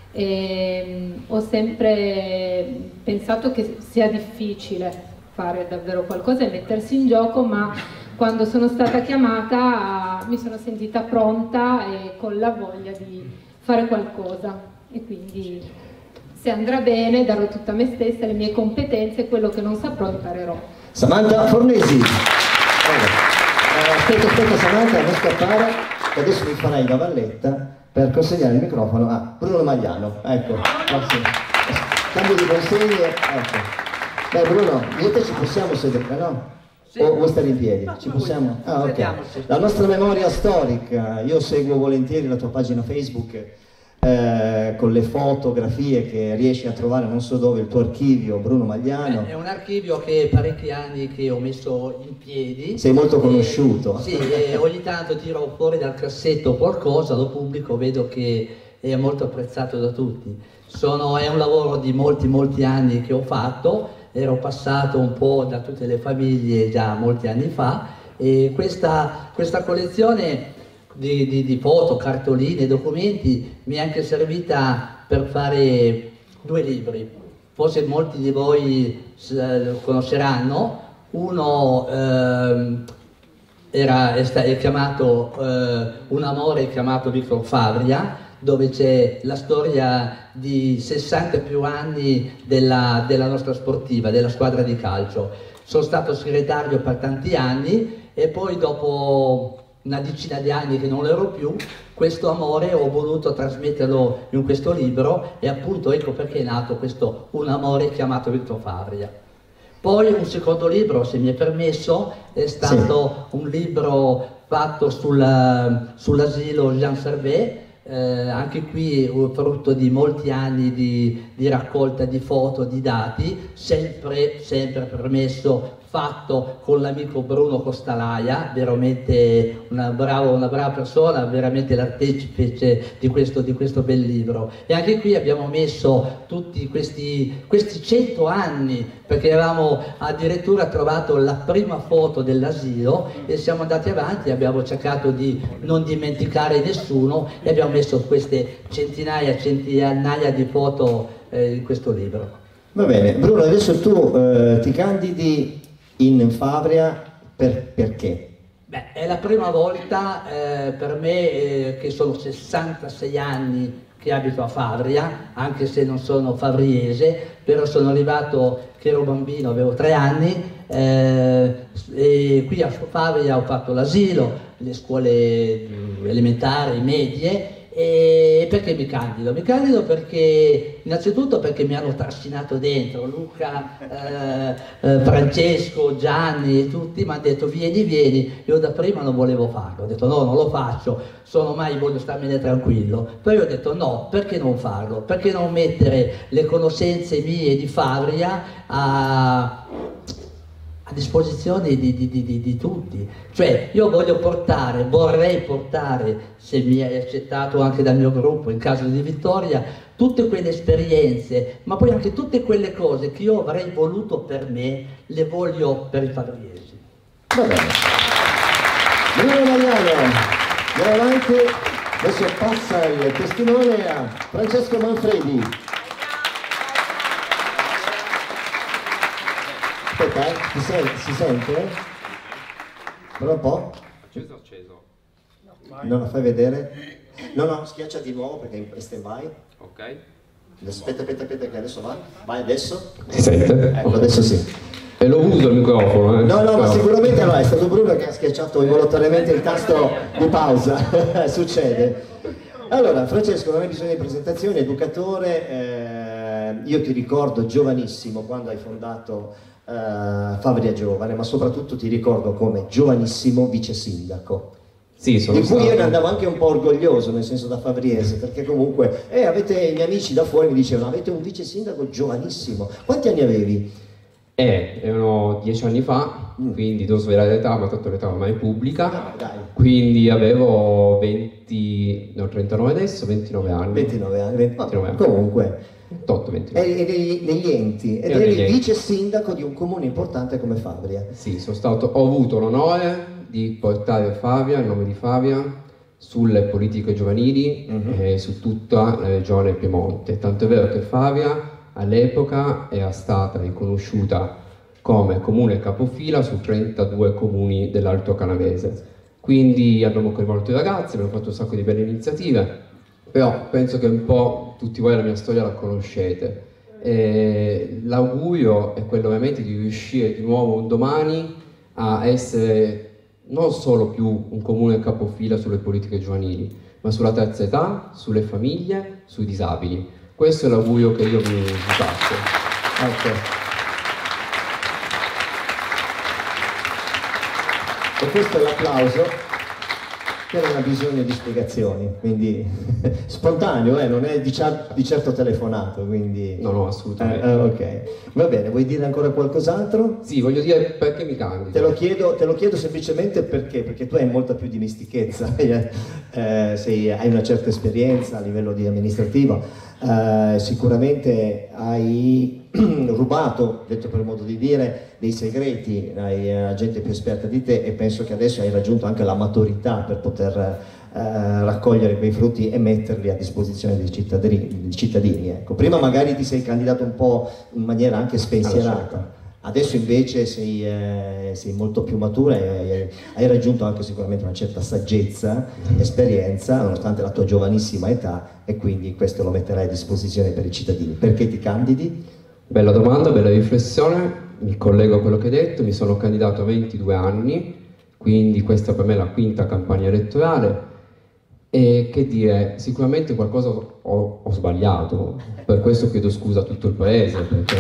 E, ho sempre pensato che sia difficile fare davvero qualcosa e mettersi in gioco, ma quando sono stata chiamata mi sono sentita pronta e con la voglia di fare qualcosa, e quindi se andrà bene darò tutta me stessa, le mie competenze, quello che non saprò imparerò. Samantha Fornesi. Eh, aspetta, aspetta Samantha, non scappare, che adesso mi farai da valletta per consegnare il microfono a Bruno Magliano. Ecco, cambio di consegne, ecco. Beh Bruno, io e te ci possiamo sedere, no? Sì. O vuoi stare in piedi? No, ci possiamo? Ah, ok. La nostra memoria storica, io seguo volentieri la tua pagina Facebook eh, con le fotografie che riesci a trovare non so dove, il tuo archivio Bruno Magliano. Beh, è un archivio che parecchi anni che ho messo in piedi. Sei molto conosciuto. E, sì, e ogni tanto tiro fuori dal cassetto qualcosa, lo pubblico, vedo che è molto apprezzato da tutti. Sono, è un lavoro di molti molti anni che ho fatto, ero passato un po' da tutte le famiglie già molti anni fa, e questa, questa collezione Di, di, di foto, cartoline, documenti mi è anche servita per fare due libri. Forse molti di voi lo conosceranno. Uno eh, era, è, è chiamato eh, Un amore chiamato Victor Favria, dove c'è la storia di sessanta più anni della, della nostra sportiva, della squadra di calcio. Sono stato segretario per tanti anni e poi dopo una decina di anni che non ero più, questo amore ho voluto trasmetterlo in questo libro, e appunto ecco perché è nato questo Un amore chiamato Victor Favria. Poi un secondo libro, se mi è permesso, è stato sì. un libro fatto sul, sull'asilo Jean Servet, eh, anche qui frutto di molti anni di, di raccolta di foto, di dati, sempre, sempre permesso, fatto con l'amico Bruno Costalaia, veramente una brava, una brava persona, veramente l'artefice di questo, di questo bel libro. E anche qui abbiamo messo tutti questi, questi cento anni, perché avevamo addirittura trovato la prima foto dell'asilo e siamo andati avanti, abbiamo cercato di non dimenticare nessuno e abbiamo messo queste centinaia, centinaia di foto eh, in questo libro. Va bene, Bruno, adesso tu eh, ti candidi in Favria per, perché? Beh, è la prima volta eh, per me eh, che sono sessantasei anni che abito a Favria, anche se non sono favriese, però sono arrivato che ero bambino, avevo tre anni, eh, e qui a Favria ho fatto l'asilo, le scuole elementari, medie. E perché mi candido? Mi candido perché, innanzitutto perché mi hanno trascinato dentro, Luca, eh, eh, Francesco, Gianni e tutti mi hanno detto vieni, vieni, io da prima non volevo farlo, ho detto no, non lo faccio, sono mai, voglio starmene tranquillo, poi ho detto no, perché non farlo? Perché non mettere le conoscenze mie di Favria a... a disposizione di, di, di, di, di tutti. Cioè io voglio portare, vorrei portare, se mi hai accettato anche dal mio gruppo in caso di vittoria, tutte quelle esperienze, ma poi anche tutte quelle cose che io avrei voluto per me, le voglio per i fabriesi. Va bene. Milano Mariano, andiamo avanti. Adesso passa il testimone a Francesco Manfredi. Aspetta, eh, si, sente, si sente? Però un po'? Acceso, acceso. Non lo fai vedere? No, no, schiaccia di nuovo perché è in stand by. Ok. Aspetta, aspetta, aspetta che adesso va. Vai adesso. Si sente? Ecco, adesso sì. E lo uso il microfono, eh. No, no, ma sicuramente no, è stato Bruno che ha schiacciato involontariamente il tasto di pausa. Succede. Allora, Francesco, non hai bisogno di presentazioni, educatore, eh, io ti ricordo giovanissimo quando hai fondato eh, Fabria Giovane, ma soprattutto ti ricordo come giovanissimo vice sindaco. Sì, sono di cui stato... io ne andavo anche un po' orgoglioso, nel senso da fabriese, perché comunque eh, avete, i miei amici da fuori mi dicevano avete un vice sindaco giovanissimo. Quanti anni avevi? Eh, erano dieci anni fa, mm. quindi devo svelare l'età, ma tanto l'età ormai è pubblica. Ah, dai. Quindi avevo venti, no, trentanove adesso, ventinove anni. ventinove anni, ventinove anni. Comunque. ventotto, ventinove. E negli, negli enti, ed eri il vice sindaco di un comune importante come Fabria. Sì, sono stato, ho avuto l'onore di portare Fabria, il nome di Fabria, sulle politiche giovanili mm-hmm. e su tutta la regione Piemonte. Tanto è vero che Fabria all'epoca era stata riconosciuta come comune capofila su trentadue comuni dell'Alto Canavese. Quindi abbiamo coinvolto i ragazzi, abbiamo fatto un sacco di belle iniziative, però penso che un po' tutti voi la mia storia la conoscete. L'augurio è quello ovviamente di riuscire di nuovo un domani a essere non solo più un comune capofila sulle politiche giovanili, ma sulla terza età, sulle famiglie, sui disabili. Questo è l'augurio che io mi, mi faccio. Ecco. E questo è l'applauso che non ha bisogno di spiegazioni, quindi spontaneo, eh, non è di, di certo telefonato, quindi... No, no, assolutamente. Eh, ok, va bene, vuoi dire ancora qualcos'altro? Sì, voglio dire perché mi candido. Te lo chiedo, te lo chiedo semplicemente perché, perché tu hai molta più dimestichezza, eh, sei, hai una certa esperienza a livello di amministrativo, eh, sicuramente hai rubato, detto per modo di dire, dei segreti a gente più esperta di te e penso che adesso hai raggiunto anche la maturità per poter eh, raccogliere quei frutti e metterli a disposizione dei cittadini. Dei cittadini ecco. Prima magari ti sei candidato un po' in maniera anche spensierata, adesso invece sei, eh, sei molto più matura e hai raggiunto anche sicuramente una certa saggezza, esperienza, nonostante la tua giovanissima età, e quindi questo lo metterai a disposizione per i cittadini. Perché ti candidi? Bella domanda, bella riflessione, mi collego a quello che hai detto, mi sono candidato a ventidue anni, quindi questa per me è la quinta campagna elettorale e che dire, sicuramente qualcosa ho, ho sbagliato, per questo chiedo scusa a tutto il paese, perché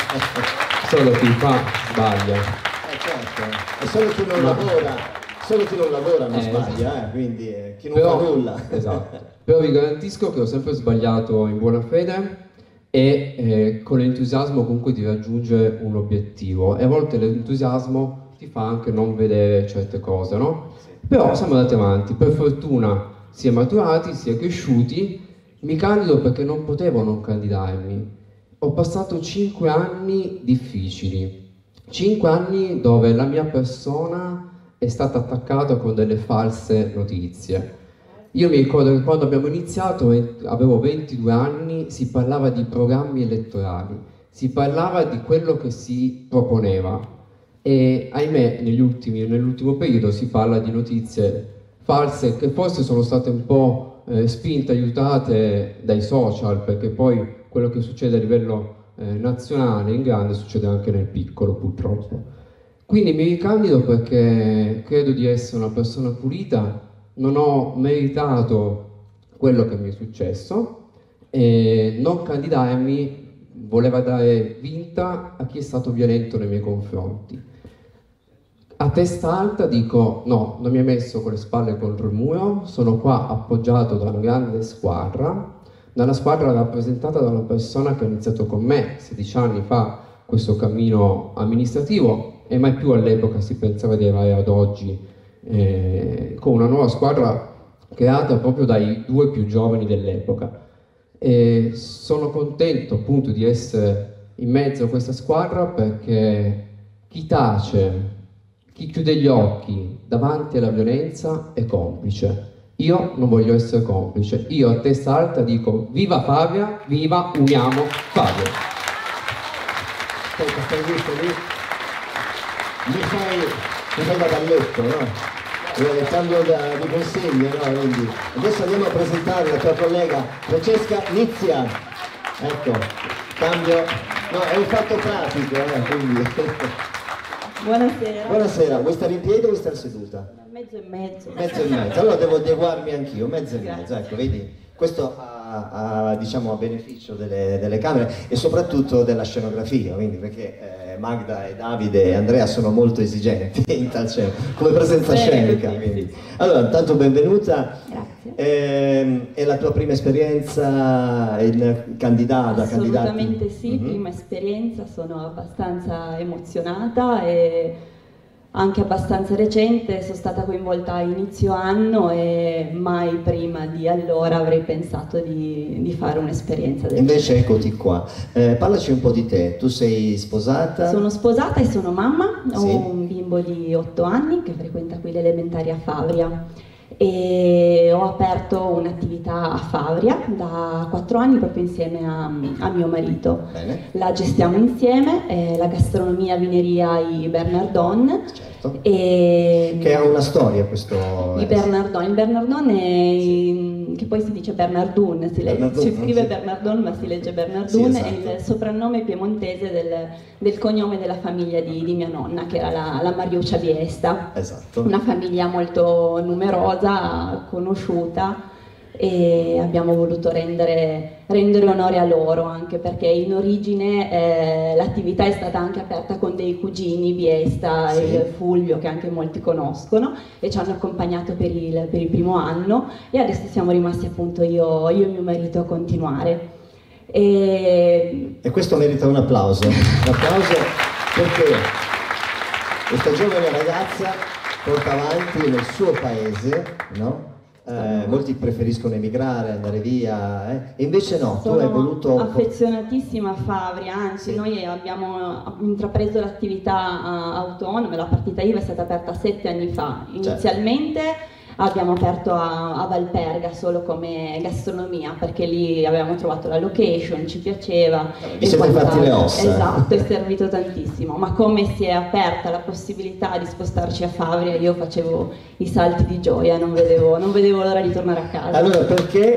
solo chi fa sbaglia. Eh certo, e solo chi non Ma... lavora, solo chi non lavora non eh, sbaglia, eh, quindi eh, chi non però, fa nulla. Esatto, però vi garantisco che ho sempre sbagliato in buona fede e eh, con l'entusiasmo comunque di raggiungere un obiettivo e a volte l'entusiasmo ti fa anche non vedere certe cose, no? Però siamo andati avanti, per fortuna si è maturati, si è cresciuti, mi candido perché non potevo non candidarmi. Ho passato cinque anni difficili, cinque anni dove la mia persona è stata attaccata con delle false notizie. Io mi ricordo che quando abbiamo iniziato, avevo ventidue anni, si parlava di programmi elettorali, si parlava di quello che si proponeva e ahimè negli ultimi, nell'ultimo periodo si parla di notizie false che forse sono state un po' eh, spinte, aiutate dai social, perché poi quello che succede a livello eh, nazionale in grande succede anche nel piccolo purtroppo. Quindi mi ricandido perché credo di essere una persona pulita, non ho meritato quello che mi è successo e non candidarmi voleva dare vinta a chi è stato violento nei miei confronti. A testa alta dico no, non mi ha messo con le spalle contro il muro, sono qua appoggiato da una grande squadra, da una squadra rappresentata da una persona che ha iniziato con me sedici anni fa questo cammino amministrativo e mai più all'epoca si pensava di arrivare ad oggi eh, con una nuova squadra creata proprio dai due più giovani dell'epoca. E sono contento appunto di essere in mezzo a questa squadra perché chi tace, chi chiude gli occhi davanti alla violenza è complice. Io non voglio essere complice, io a testa alta dico viva Favia, viva Uniamo Favia. Aspetta, stai lì, stai lì. Mi fai, mi fai da balletto, no? Il cambio da, di consiglio, no? Quindi adesso andiamo a presentare la tua collega Francesca Nizia. Ecco, cambio, no, è un fatto pratico, eh, quindi. Buonasera. Buonasera, vuoi stare in piedi o vuoi stare seduta? Mezzo e mezzo. Mezzo e mezzo, allora devo adeguarmi anch'io, mezzo e mezzo, ecco, vedi? Questo a, a, diciamo, a beneficio delle, delle camere e soprattutto della scenografia, quindi perché eh, Magda e Davide e Andrea sono molto esigenti in tal senso, come presenza scenica. Quindi. Allora, intanto benvenuta. Grazie. Eh, è la tua prima esperienza in candidata? Assolutamente candidati? sì, Mm-hmm. prima esperienza, sono abbastanza emozionata e anche abbastanza recente, sono stata coinvolta a inizio anno e mai prima di allora avrei pensato di, di fare un'esperienza del genere. Invece eccoti qua, eh, parlaci un po' di te, tu sei sposata? Sono sposata e sono mamma, ho Sì. un bimbo di otto anni che frequenta qui le elementari a Favria e ho aperto un'attività a Favria da quattro anni proprio insieme a, a mio marito. Bene. La gestiamo insieme, è la gastronomia vineria i Bernardon. Certo. E Che ha una storia questo... i Bernardon, il Bernardon è, che poi si dice Bernardun, si, legge, Bernardun, si scrive sì. Bernardon ma si legge Bernardun, Sì, esatto. è il soprannome piemontese del, del cognome della famiglia di, di mia nonna, che era la, la Mariuccia Biesta. Esatto. Una famiglia molto numerosa, conosciuta, e abbiamo voluto rendere, rendere onore a loro, anche perché in origine eh, l'attività è stata anche aperta con dei cugini Biesta Sì. e Fulvio, che anche molti conoscono, e ci hanno accompagnato per il, per il primo anno e adesso siamo rimasti appunto io, io e mio marito a continuare. E... E questo merita un applauso, un applauso perché questa giovane ragazza porta avanti nel suo paese, no? Eh, molti preferiscono emigrare, andare via, eh? E invece no, tu hai voluto... Sono affezionatissima a Favria, anzi Sì. noi abbiamo intrapreso l'attività uh, autonoma, la partita I V A è stata aperta sette anni fa, inizialmente abbiamo aperto a, a Valperga solo come gastronomia perché lì avevamo trovato la location, ci piaceva. Vi siete fatti le ossa. Esatto, è servito tantissimo, ma come si è aperta la possibilità di spostarci a Favria io facevo i salti di gioia, non vedevo, non vedevo l'ora di tornare a casa. Allora perché...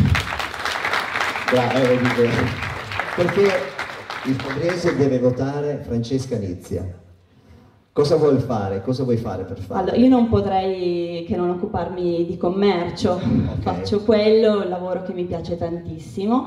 Bravo, eh, dite. Perché il fabriese deve votare Francesca Nizia? Cosa vuoi fare? Cosa vuoi fare per farlo? Allora, io non potrei che non occuparmi di commercio, Okay. faccio quello, un lavoro che mi piace tantissimo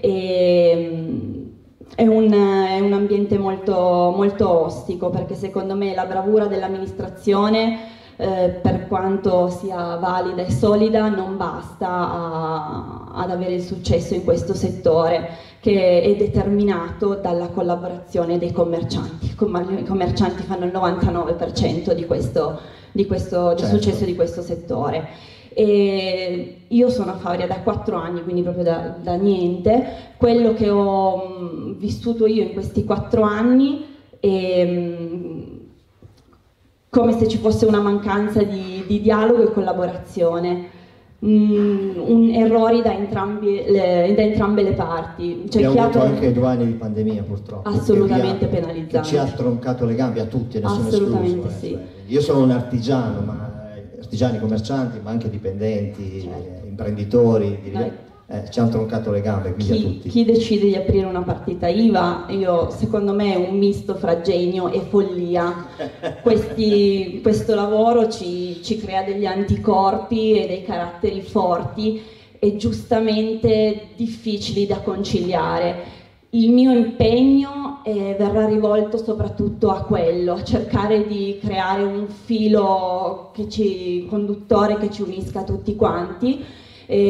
e è un, è un ambiente molto, molto ostico perché secondo me la bravura dell'amministrazione eh, per quanto sia valida e solida non basta a, ad avere il successo in questo settore che è determinato dalla collaborazione dei commercianti. I commercianti fanno il novantanove per cento di questo, di questo del Certo. successo di questo settore. E io sono a Favria da quattro anni, quindi proprio da, da niente. Quello che ho mh, vissuto io in questi quattro anni è mh, come se ci fosse una mancanza di, di dialogo e collaborazione. Mm, un, errori da, entrambi, le, da entrambe le parti. Cioè, Abbiamo chi ha avuto per- anche due anni di pandemia purtroppo. Assolutamente che vi ha- penalizzante. Che ci ha troncato le gambe a tutti, nessuno Assolutamente escluso. eh. sì. Io sono un artigiano, ma eh, artigiani commercianti, ma anche dipendenti, Certo. eh, imprenditori, di- Noi- eh, ci hanno troncato le gambe, quindi a Chi, tutti. chi decide di aprire una partita I V A, io, secondo me è un misto fra genio e follia. Questi- questo lavoro ci, ci crea degli anticorpi e dei caratteri forti e giustamente difficili da conciliare. Il mio impegno eh, verrà rivolto soprattutto a quello, a cercare di creare un filo che ci, conduttore che ci unisca tutti quanti. Eh,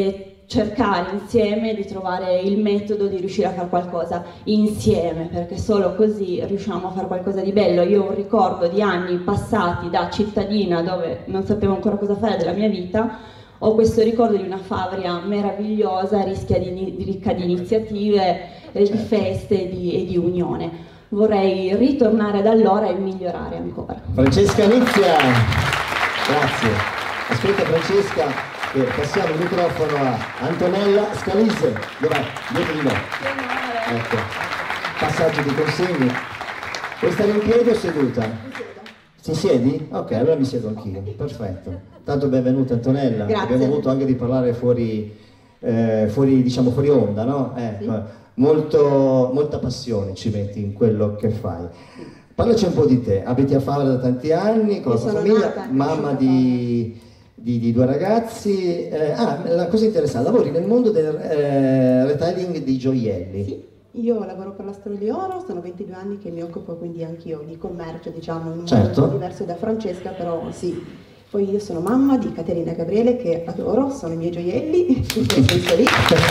cercare insieme di trovare il metodo di riuscire a fare qualcosa insieme, perché solo così riusciamo a fare qualcosa di bello. Io ho un ricordo di anni passati da cittadina, dove non sapevo ancora cosa fare della mia vita, ho questo ricordo di una Favria meravigliosa, ricca di, ricca di iniziative, eh, di feste di, e di unione. Vorrei ritornare da allora e migliorare ancora. Francesca Nizia, grazie. Ascolta Francesca, eh, passiamo il microfono a Antonella Scalise. Dov'è? Dietro di noi. Ecco, passaggio di consegni. Vuoi stare in piedi o seduta? Ti siedi? Ok, allora mi siedo anch'io, perfetto. Tanto benvenuta Antonella. Grazie. Abbiamo avuto anche di parlare fuori, eh, fuori, diciamo, fuori onda, no? Eh, Sì. molto, molta passione ci metti in quello che fai. Parlaci un po' di te, abiti a Favre da tanti anni, con Io la tua sono famiglia, nata e mamma cresciuta a di, di, di due ragazzi. Eh, ah, la cosa interessante, lavori nel mondo del eh, retailing di gioielli. Sì, io lavoro per la Storia di Oro, sono ventidue anni che mi occupo quindi anch'io di commercio, diciamo, in un Certo. modo un po' diverso da Francesca, però sì. Poi io sono mamma di Caterina e Gabriele, che adoro, sono i miei gioielli, in quel senso lì.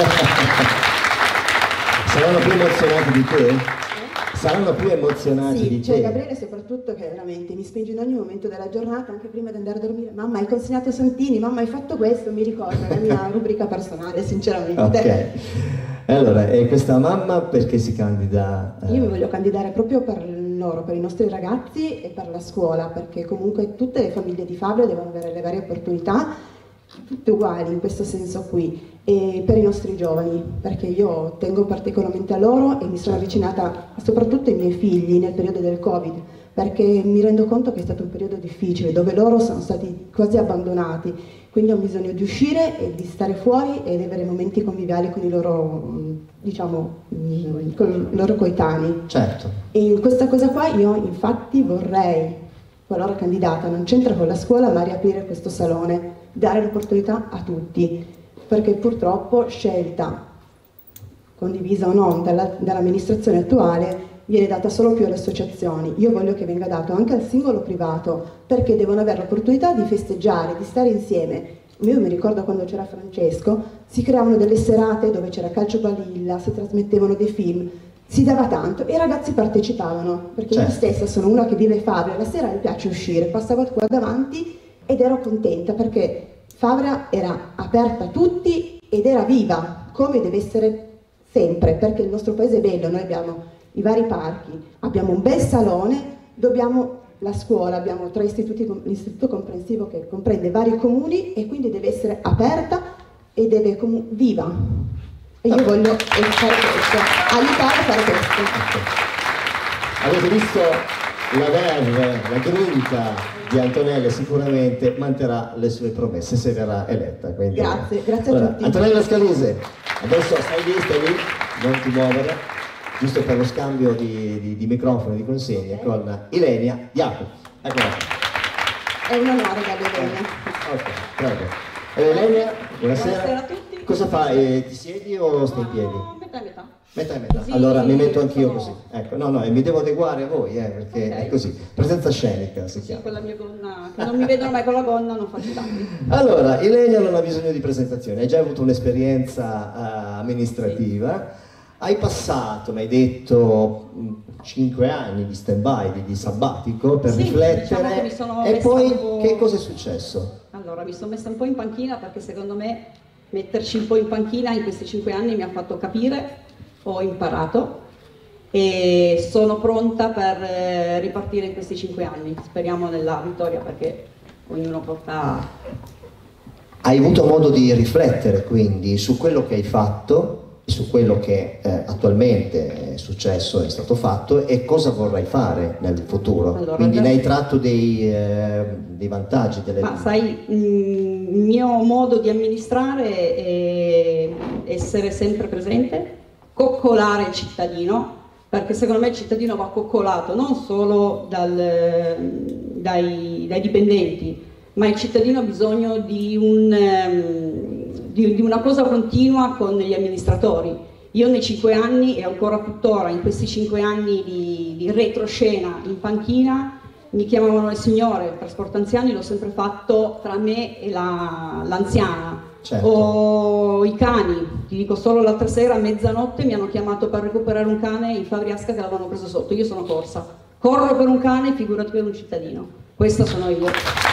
Saranno più emozionati di te? Saranno più emozionati Sì, di c'è te? Gabriele soprattutto che veramente mi spinge in ogni momento della giornata, anche prima di andare a dormire. Mamma, hai consegnato Santini, mamma, hai fatto questo, mi ricorda la mia rubrica personale, sinceramente. Ok. Allora, e questa mamma perché si candida? eh, Io mi voglio candidare proprio per loro, per i nostri ragazzi e per la scuola, perché comunque tutte le famiglie di Favre devono avere le varie opportunità, tutte uguali in questo senso qui, e per i nostri giovani, perché io tengo particolarmente a loro e mi sono avvicinata soprattutto ai miei figli nel periodo del Covid, perché mi rendo conto che è stato un periodo difficile, dove loro sono stati quasi abbandonati, quindi ho bisogno di uscire e di stare fuori e di avere momenti conviviali con i loro, diciamo, con i loro coetanei. Certo. E in questa cosa qua io infatti vorrei, qualora candidata, non c'entra con la scuola, ma riaprire questo salone, dare l'opportunità a tutti, perché purtroppo scelta, condivisa o non, dalla- dall'amministrazione attuale, viene data solo più alle associazioni. Io voglio che venga dato anche al singolo privato, perché devono avere l'opportunità di festeggiare, di stare insieme. Io mi ricordo quando c'era Francesco, si creavano delle serate dove c'era calcio balilla, si trasmettevano dei film, si dava tanto e i ragazzi partecipavano, perché Certo. io stessa sono una che vive Favre, la sera mi piace uscire, passavo qua davanti ed ero contenta perché Favre era aperta a tutti ed era viva, come deve essere sempre, perché il nostro paese è bello, noi abbiamo i vari parchi, abbiamo un bel salone, dobbiamo la scuola, abbiamo tre istituti, l'istituto comprensivo che comprende vari comuni e quindi deve essere aperta e deve comu- viva. E io voglio eh, fare questo, aiutare a fare questo. Avete visto la verve, la grinta di Antonella, sicuramente manterrà le sue promesse se verrà eletta. Quindi, Grazie, grazie a allora, tutti. Antonella Scalise, adesso stai lì, stai lì, non ti muovere, giusto per lo scambio di, di, di microfoni, di consegne con Ilenia Jacopo. Eccola qua. È un onore darle bene. Ok, prego. Eh, Ilenia, buonasera. Buonasera a tutti. Cosa fai? Eh, ti siedi o stai in piedi? Metà e metà. Metà e metà. Così Allora mi metto anch'io sono- così. Ecco, no, no, e mi devo adeguare a voi, eh, perché Ok. è così. Presenza scenica si Sì, chiama. con la mia gonna, che non mi vedono mai con la gonna, non faccio danni. Allora, Ilenia non ha bisogno di presentazione, hai già avuto un'esperienza eh, amministrativa. Hai passato, mi hai detto, cinque anni di stand-by, di, di sabbatico per Sì, riflettere. diciamo che mi sono e messa poi un po'- che cosa è successo? Allora, mi sono messa un po' in panchina perché secondo me metterci un po' in panchina in questi cinque anni mi ha fatto capire, ho imparato e sono pronta per eh, ripartire in questi cinque anni. Speriamo nella vittoria perché ognuno porta... Hai avuto modo di riflettere quindi su quello che hai fatto, su quello che eh, attualmente è successo, è stato fatto e cosa vorrai fare nel futuro. Allora, quindi già- ne hai tratto dei, eh, dei vantaggi, delle... Ma sai, mm, il mio modo di amministrare è essere sempre presente, coccolare il cittadino, perché secondo me il cittadino va coccolato non solo dal- dai, dai dipendenti, ma il cittadino ha bisogno di, un, ehm, di, di una cosa continua con gli amministratori. Io nei cinque anni e ancora tuttora in questi cinque anni di, di retroscena in panchina mi chiamavano le signore, il trasporto anziani l'ho sempre fatto tra me e la- l'anziana, Certo. O i cani, ti dico solo l'altra sera a mezzanotte mi hanno chiamato per recuperare un cane in Favriasca che l'avevano preso sotto, io sono corsa, corro per un cane, figurati per un cittadino, questa sono io.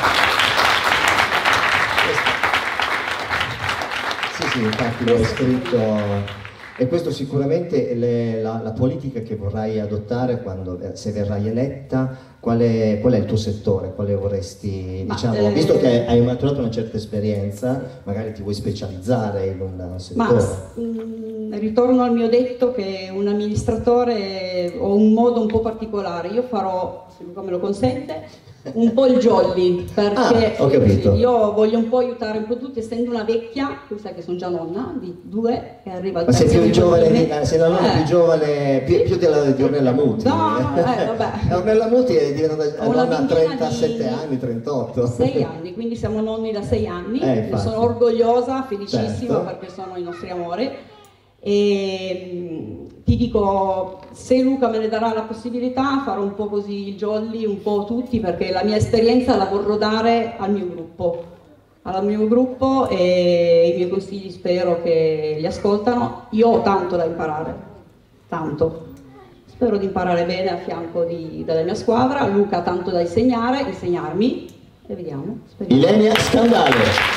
Sì, sì, infatti l'ho scritto. E questo sicuramente le, la, la politica che vorrai adottare quando, se verrai eletta, qual è, qual è il tuo settore, quale vorresti, ma, diciamo, eh, visto che hai maturato una certa esperienza, magari ti vuoi specializzare in un settore? Ma mh, ritorno al mio detto che un amministratore ho un modo un po' particolare, io farò, se Luca me lo consente, un po' il jolly, perché ah, ho capito. Sì, io voglio un po' aiutare un po' tutti, essendo una vecchia, tu sai che sono già nonna di due e arriva al ma sei più giovane, di, sei la nonna eh. più giovane, più, più della di Ornella Muti. No, no, eh, vabbè. Ornella Muti è diventata Ho nonna a trentasette di... anni, trentotto. sei anni, quindi siamo nonni da sei anni, eh, io sono orgogliosa, felicissima, certo. perché sono i nostri amori. E ti dico, se Luca me ne darà la possibilità, farò un po' così il jolly, un po' tutti, perché la mia esperienza la vorrò dare al mio gruppo, al mio gruppo e i miei consigli spero che li ascoltano. Io ho tanto da imparare, tanto. Spero di imparare bene a fianco di, della mia squadra. Luca ha tanto da insegnare, insegnarmi e vediamo. Speriamo. Ilenia Scandale.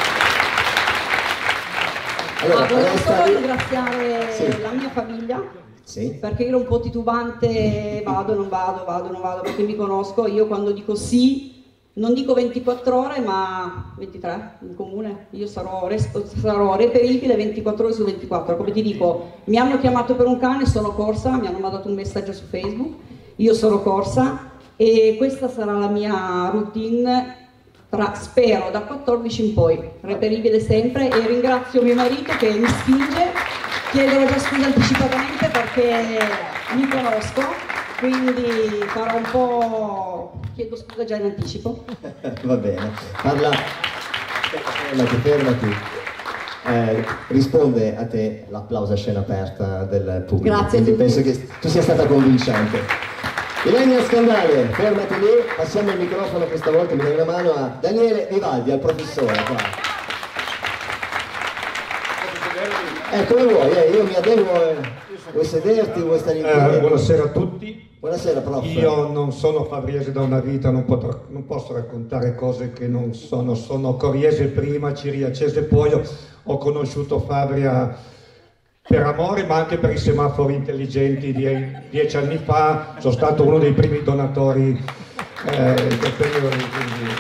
Allora, ah, volevo solo stavi... ringraziare sì. la mia famiglia, sì. perché ero un po' titubante, vado, non vado, vado, non vado, perché mi conosco, io quando dico sì, non dico ventiquattro ore, ma ventitré in comune, io sarò, sarò reperibile ventiquattro ore su ventiquattro, come ti dico, mi hanno chiamato per un cane, sono corsa, mi hanno mandato un messaggio su Facebook, io sono corsa e questa sarà la mia routine. Tra, spero da quattordici in poi, reperibile sempre, e ringrazio mio marito che mi spinge, chiedo già scusa anticipatamente perché mi conosco, quindi farò un po', chiedo scusa già in anticipo. Va bene, parla, fermati, fermati. Eh, risponde a te l'applauso a scena aperta del pubblico. Grazie a quindi tutti. penso che tu sia stata convincente. Ilenia Scandale, fermati lì, passiamo il microfono questa volta, mi dai una mano a Daniele Vivaldi, al professore qua. Eh, come vuoi, eh, io mi adeguo, eh. Vuoi sederti, vuoi stare in piedi? Eh, buonasera a tutti. Buonasera prof. Io non sono favriese da una vita, non, potrò, non posso raccontare cose che non sono, sono coriese prima, ciriacese poi, ho, ho conosciuto Favria per amore ma anche per i semafori intelligenti di dieci anni fa, sono stato uno dei primi donatori eh, del periodo. Quindi,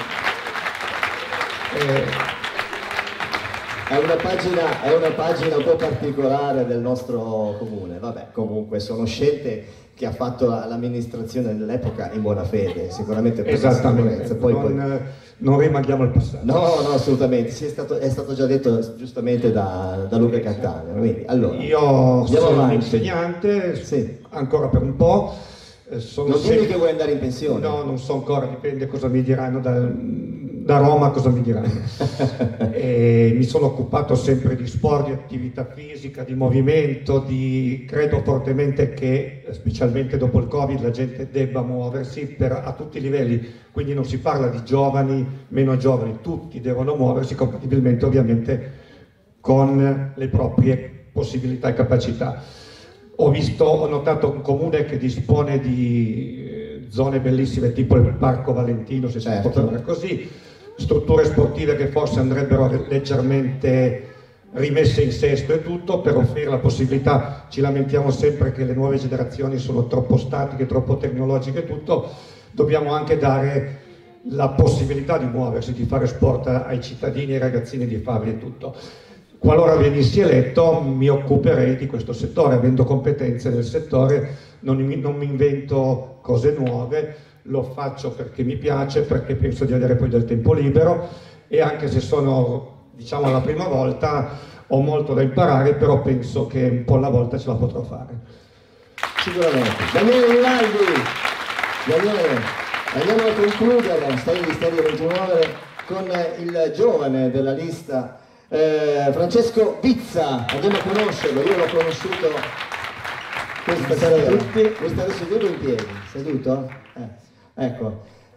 eh, è, una pagina, è una pagina un po' particolare del nostro comune, vabbè, comunque sono scelte che ha fatto l'amministrazione dell'epoca in buona fede, sicuramente per la sicurezza. Poi, non, poi... non rimandiamo al passato. No, no, assolutamente, sì, è, stato, è stato già detto giustamente da, da Luca Cattaneo. Quindi, allora, io sono avanti. un insegnante, sì. ancora per un po'. Sono non sempre... dimmi che vuoi andare in pensione. No, non so ancora, dipende cosa mi diranno da, da Roma, cosa mi diranno. E mi sono occupato sempre di sport, di attività fisica, di movimento, di... credo fortemente che, specialmente dopo il Covid, la gente debba muoversi per, a tutti i livelli, quindi non si parla di giovani, meno giovani, tutti devono muoversi compatibilmente ovviamente con le proprie possibilità e capacità. Ho visto, ho notato un comune che dispone di zone bellissime tipo il Parco Valentino, se certo. si può chiamare così, strutture sportive che forse andrebbero leggermente rimesse in sesto e tutto per offrire la possibilità, ci lamentiamo sempre che le nuove generazioni sono troppo statiche, troppo tecnologiche e tutto, dobbiamo anche dare la possibilità di muoversi, di fare sport ai cittadini, ai ragazzini di Favri e tutto. Qualora venissi eletto mi occuperei di questo settore, avendo competenze nel settore, non mi, non mi invento cose nuove, lo faccio perché mi piace, perché penso di avere poi del tempo libero e anche se sono, diciamo, la prima volta ho molto da imparare, però penso che un po' alla volta ce la potrò fare. Sicuramente. Daniele Vivaldi, Daniele, andiamo a concludere, stai, stai di rimuovere con il giovane della lista. Eh, Francesco Bizza, andiamo a conoscerlo, io l'ho conosciuto questa sera, questa adesso seduto in piedi, seduto? Eh, ecco,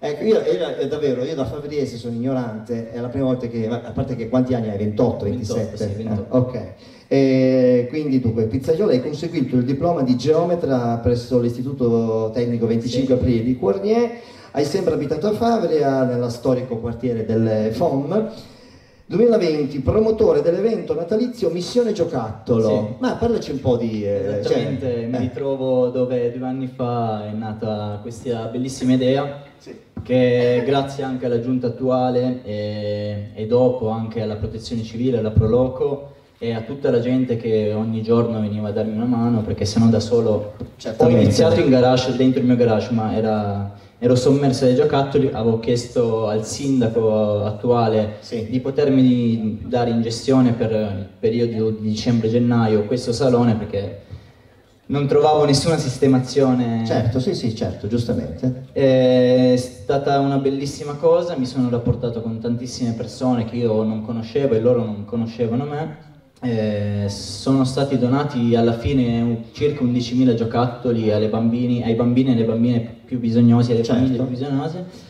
Ecco, io, io davvero, io da Favriese sono ignorante, è la prima volta che, a parte che quanti anni hai? ventotto, ventisette? ventotto, sì, ventotto. Ah, ok. E quindi dunque, Pizzaiola, hai conseguito il diploma di geometra presso l'Istituto Tecnico venticinque Sì. Aprile di Cournier, hai sempre abitato a Favria, nella storico quartiere delle F O M. duemilaventi, promotore dell'evento natalizio Missione Giocattolo. Sì. Ma parlaci un po' di... eh, Esattamente, cioè, mi eh. ritrovo dove due anni fa è nata questa bellissima idea, Sì. che grazie anche alla giunta attuale e, e dopo anche alla protezione civile, alla Proloco e a tutta la gente che ogni giorno veniva a darmi una mano, perché sennò da solo ho Certamente. iniziato in garage, dentro il mio garage, ma era, ero sommerso dai giocattoli. Avevo chiesto al sindaco attuale Sì. di potermi dare in gestione per il periodo di dicembre-gennaio questo salone, perché non trovavo nessuna sistemazione. Certo, sì, sì, certo, giustamente. È stata una bellissima cosa, mi sono rapportato con tantissime persone che io non conoscevo e loro non conoscevano me. Eh, sono stati donati alla fine un- circa undicimila giocattoli alle bambini, ai bambini e alle bambine più bisognosi, alle Certo. famiglie più bisognose.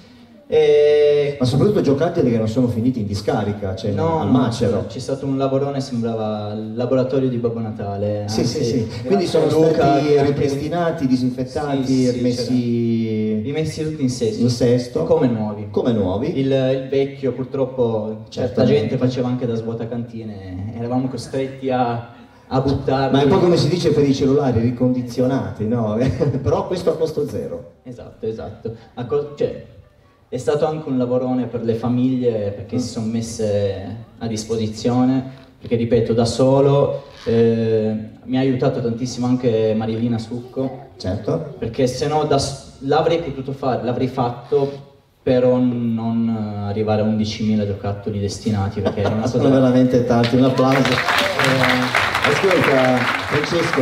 E Ma soprattutto giocattoli che non sono finiti in discarica, cioè no, al no, macero. c'è stato un lavorone, sembrava il laboratorio di Babbo Natale. Sì, anzi, sì, sì. grazie Quindi sono a Luca, stati che anche- ripristinati, disinfettati, Sì, sì, rimessi rimessi tutti in sesto, in sesto, come nuovi. come nuovi. Il, il vecchio purtroppo certa Certamente. gente faceva anche da svuotacantine, eravamo costretti a, a buttarli. Ma è un po' come si dice per i cellulari, ricondizionati, no? Però questo a costo zero. Esatto, esatto. A co- cioè, è stato anche un lavorone per le famiglie, perché si sono messe a disposizione, perché ripeto, da solo eh, mi ha aiutato tantissimo anche Marilina Succo, Certo. perché se no da s- l'avrei potuto fare, l'avrei fatto, però non arrivare a undicimila giocattoli destinati, perché era una Sono cosa... veramente tanti, un applauso. Eh, ascolta, Francesco,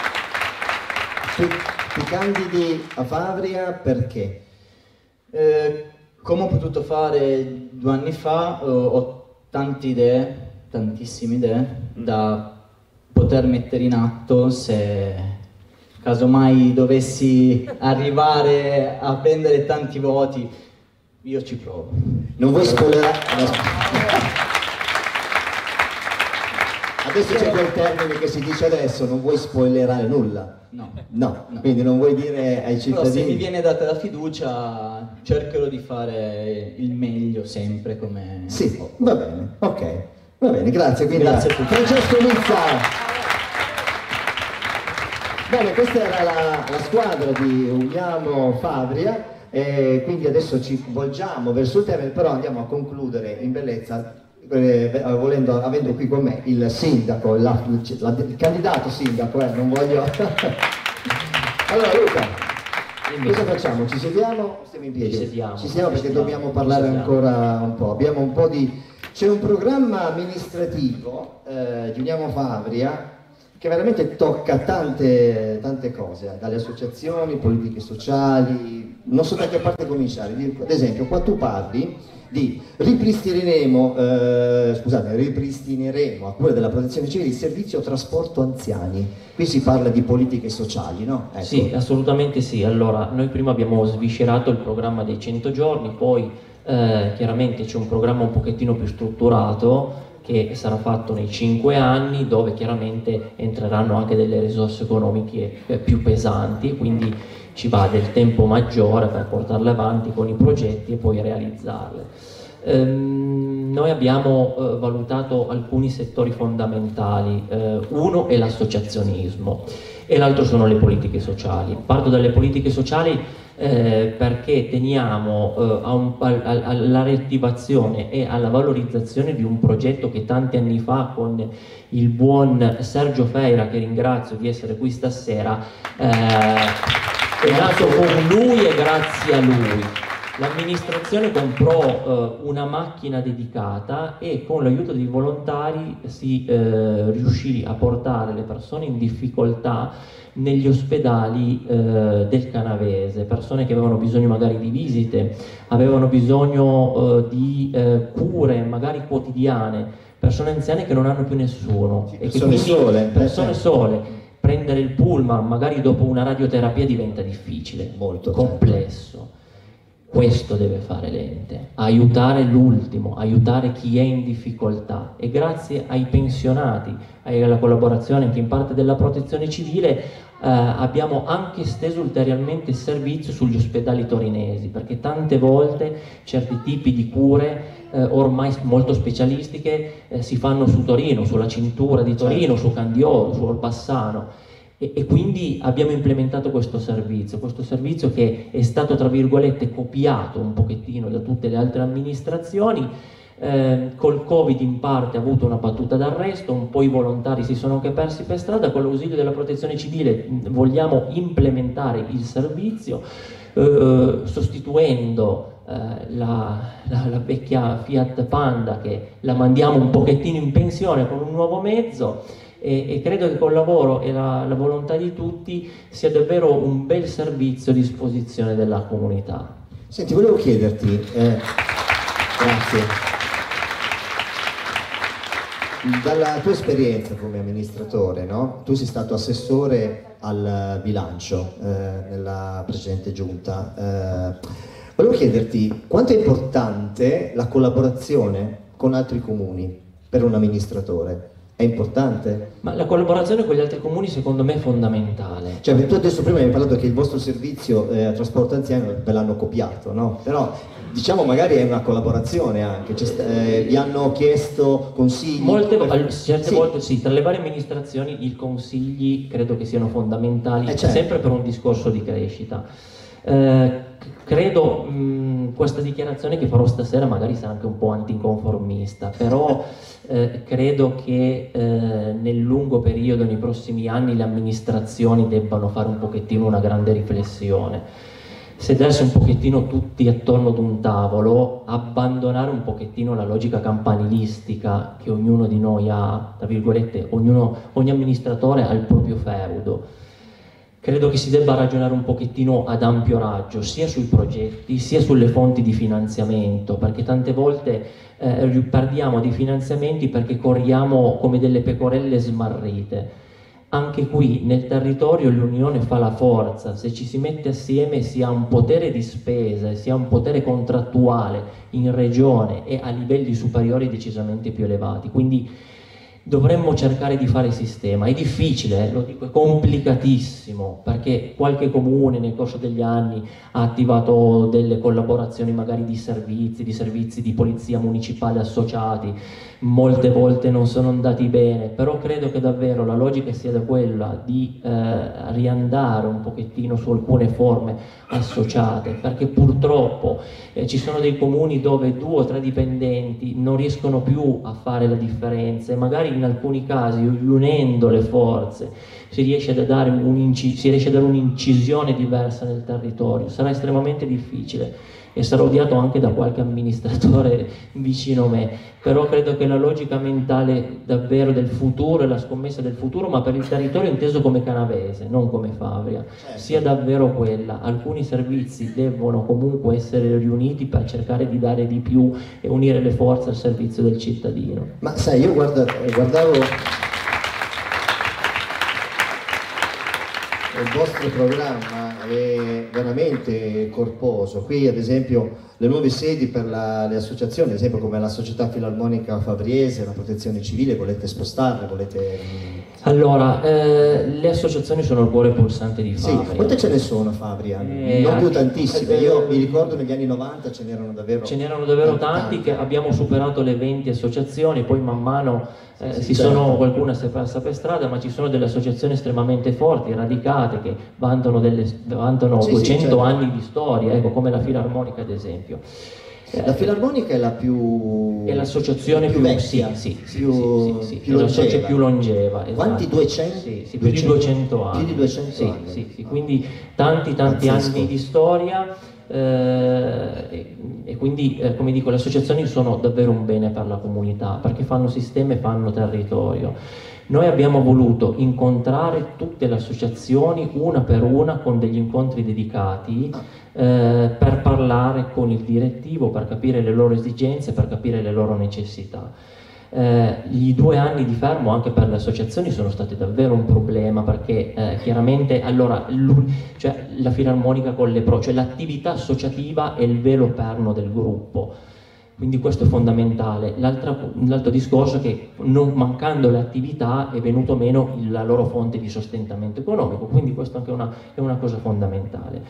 tu ti candidi a Favria perché? Eh, come ho potuto fare due anni fa, eh, ho tante idee, tantissime idee da poter mettere in atto se casomai dovessi arrivare a prendere tanti voti. Io ci provo. Non vuoi spoilerare? Adesso c'è quel termine che si dice adesso, non vuoi spoilerare nulla. No. No, quindi non vuoi dire ai Però cittadini... se mi viene data la fiducia cercherò di fare il meglio sempre come... Sì, va bene, ok. Va bene, grazie. Quindi Grazie a tutti. Francesco Nizza. Bene, questa era la, la squadra di Uniamo Favria, e quindi adesso ci volgiamo verso il termine, però andiamo a concludere in bellezza, eh, volendo, avendo qui con me il sindaco, la, la, il candidato sindaco, eh, non voglio... Allora Luca, cosa facciamo? Ci sediamo? Stiamo in piedi? Ci sediamo. Ci siamo perché Ci dobbiamo sediamo. parlare Ci sediamo. ancora un po'. Abbiamo un po' di... C'è un programma amministrativo eh, di Uniamo Favria che veramente tocca tante, tante cose, dalle associazioni, politiche sociali, non so da che parte cominciare. Ad esempio, qua tu parli di ripristineremo, eh, scusate, ripristineremo a cura della protezione civile il servizio trasporto anziani. Qui si parla di politiche sociali, no? Ecco. Sì, assolutamente sì. Allora, noi prima abbiamo sviscerato il programma dei cento giorni, poi eh, chiaramente c'è un programma un pochettino più strutturato che sarà fatto nei cinque anni, dove chiaramente entreranno anche delle risorse economiche eh, più pesanti, quindi ci va del tempo maggiore per portarle avanti con i progetti e poi realizzarle. Ehm, noi abbiamo eh, valutato alcuni settori fondamentali, eh, uno è l'associazionismo e l'altro sono le politiche sociali. Parto dalle politiche sociali eh, perché teniamo eh, a un, a, a, alla riattivazione e alla valorizzazione di un progetto che tanti anni fa con il buon Sergio Feira, che ringrazio di essere qui stasera, eh, è nato con lui e grazie a lui. L'amministrazione comprò eh, una macchina dedicata e con l'aiuto dei volontari si eh, riuscì a portare le persone in difficoltà negli ospedali eh, del Canavese, persone che avevano bisogno magari di visite, avevano bisogno eh, di eh, cure magari quotidiane, persone anziane che non hanno più nessuno. Sì, e che persone quindi, sole. persone Eh. sole. Prendere il pullman magari dopo una radioterapia diventa difficile, molto complesso. Questo deve fare l'ente, aiutare l'ultimo, aiutare chi è in difficoltà, e grazie ai pensionati, alla collaborazione anche in parte della protezione civile, eh, abbiamo anche esteso ulteriormente il servizio sugli ospedali torinesi, perché tante volte certi tipi di cure eh, ormai molto specialistiche eh, si fanno su Torino, sulla cintura di Torino, su Candiolo, su Olbassano. E, e quindi abbiamo implementato questo servizio, questo servizio che è stato tra virgolette copiato un pochettino da tutte le altre amministrazioni. Eh, col Covid in parte ha avuto una battuta d'arresto, un po' i volontari si sono anche persi per strada. Con l'ausilio della protezione civile vogliamo implementare il servizio eh, sostituendo eh, la, la, la vecchia Fiat Panda, che la mandiamo un pochettino in pensione con un nuovo mezzo. E, e credo che col lavoro e la, la volontà di tutti sia davvero un bel servizio a disposizione della comunità. Senti, volevo chiederti, eh, grazie, dalla tua esperienza come amministratore, no? Tu sei stato assessore al bilancio eh, nella precedente giunta, eh, volevo chiederti quanto è importante la collaborazione con altri comuni per un amministratore? È importante? Ma la collaborazione con gli altri comuni secondo me è fondamentale. Cioè, tu adesso prima mi hai parlato che il vostro servizio eh, trasporto anziano ve l'hanno copiato, no? Però diciamo magari è una collaborazione anche, cioè, eh, vi hanno chiesto consigli? Molte per... certe sì. volte sì, tra le varie amministrazioni i consigli credo che siano fondamentali, eh, certo. sempre per un discorso di crescita. Eh, credo mh, questa dichiarazione che farò stasera magari sarà anche un po' anticonformista, però eh, credo che eh, nel lungo periodo, nei prossimi anni, le amministrazioni debbano fare un pochettino una grande riflessione, sedersi un pochettino tutti attorno ad un tavolo, abbandonare un pochettino la logica campanilistica che ognuno di noi ha, tra virgolette, ognuno, ogni amministratore ha il proprio feudo. Credo che si debba ragionare un pochettino ad ampio raggio, sia sui progetti, sia sulle fonti di finanziamento, perché tante volte eh, perdiamo dei finanziamenti perché corriamo come delle pecorelle smarrite. Anche qui nel territorio l'unione fa la forza, se ci si mette assieme si ha un potere di spesa, si ha un potere contrattuale in regione e a livelli superiori decisamente più elevati. Quindi dovremmo cercare di fare sistema. È difficile, eh, lo dico, è complicatissimo, perché qualche comune nel corso degli anni ha attivato delle collaborazioni magari di servizi, di servizi di polizia municipale associati, molte volte non sono andati bene, però credo che davvero la logica sia da quella di eh, riandare un pochettino su alcune forme associate, perché purtroppo eh, ci sono dei comuni dove due o tre dipendenti non riescono più a fare la differenza e magari in alcuni casi unendo le forze si riesce a dare un'incisione diversa nel territorio. Sarà estremamente difficile e sarà odiato anche da qualche amministratore vicino a me, però credo che la logica mentale davvero del futuro e la scommessa del futuro, ma per il territorio inteso come canavese, non come Favria, sia davvero quella. Alcuni servizi devono comunque essere riuniti per cercare di dare di più e unire le forze al servizio del cittadino. Ma sai, io guarda, guardavo il vostro programma, è veramente corposo. Qui ad esempio le nuove sedi per la, le associazioni, ad esempio come la Società Filarmonica Favriese, la Protezione Civile, volete spostarle? Volete... Allora, eh, le associazioni sono il cuore pulsante di Favria. Sì, quante ce ne sono a Favria? Eh, non più anche, tantissime, eh, io mi ricordo negli anni novanta ce n'erano davvero ce n'erano davvero tanti, tanti, che abbiamo superato le venti associazioni, poi man mano eh, sì, si certo. sono, qualcuna si è persa per strada, ma ci sono delle associazioni estremamente forti, radicate, che vantano, delle, vantano sì, duecento sì, certo. anni di storia, ecco, come la Filarmonica ad esempio. La Filarmonica è la più... È l'associazione più, più vecchia, sì, sì, più, sì, sì, sì, più è longeva. l'associazione più longeva. Esatto. Quanti? duecento? Sì, sì, più di duecento anni. Più di duecento sì, anni. Sì, sì, quindi tanti tanti Pazzesco. anni di storia eh, e, e quindi eh, come dico, le associazioni sono davvero un bene per la comunità, perché fanno sistema e fanno territorio. Noi abbiamo voluto incontrare tutte le associazioni una per una con degli incontri dedicati eh, per parlare con il direttivo, per capire le loro esigenze, per capire le loro necessità. Eh, I due anni di fermo anche per le associazioni sono stati davvero un problema, perché eh, chiaramente allora cioè, la filarmonica con le pro, cioè l'attività associativa è il vero perno del gruppo. Quindi questo è fondamentale. L'altro discorso è che non mancando le attività è venuto meno la loro fonte di sostentamento economico, quindi questa anche è una, è una cosa fondamentale.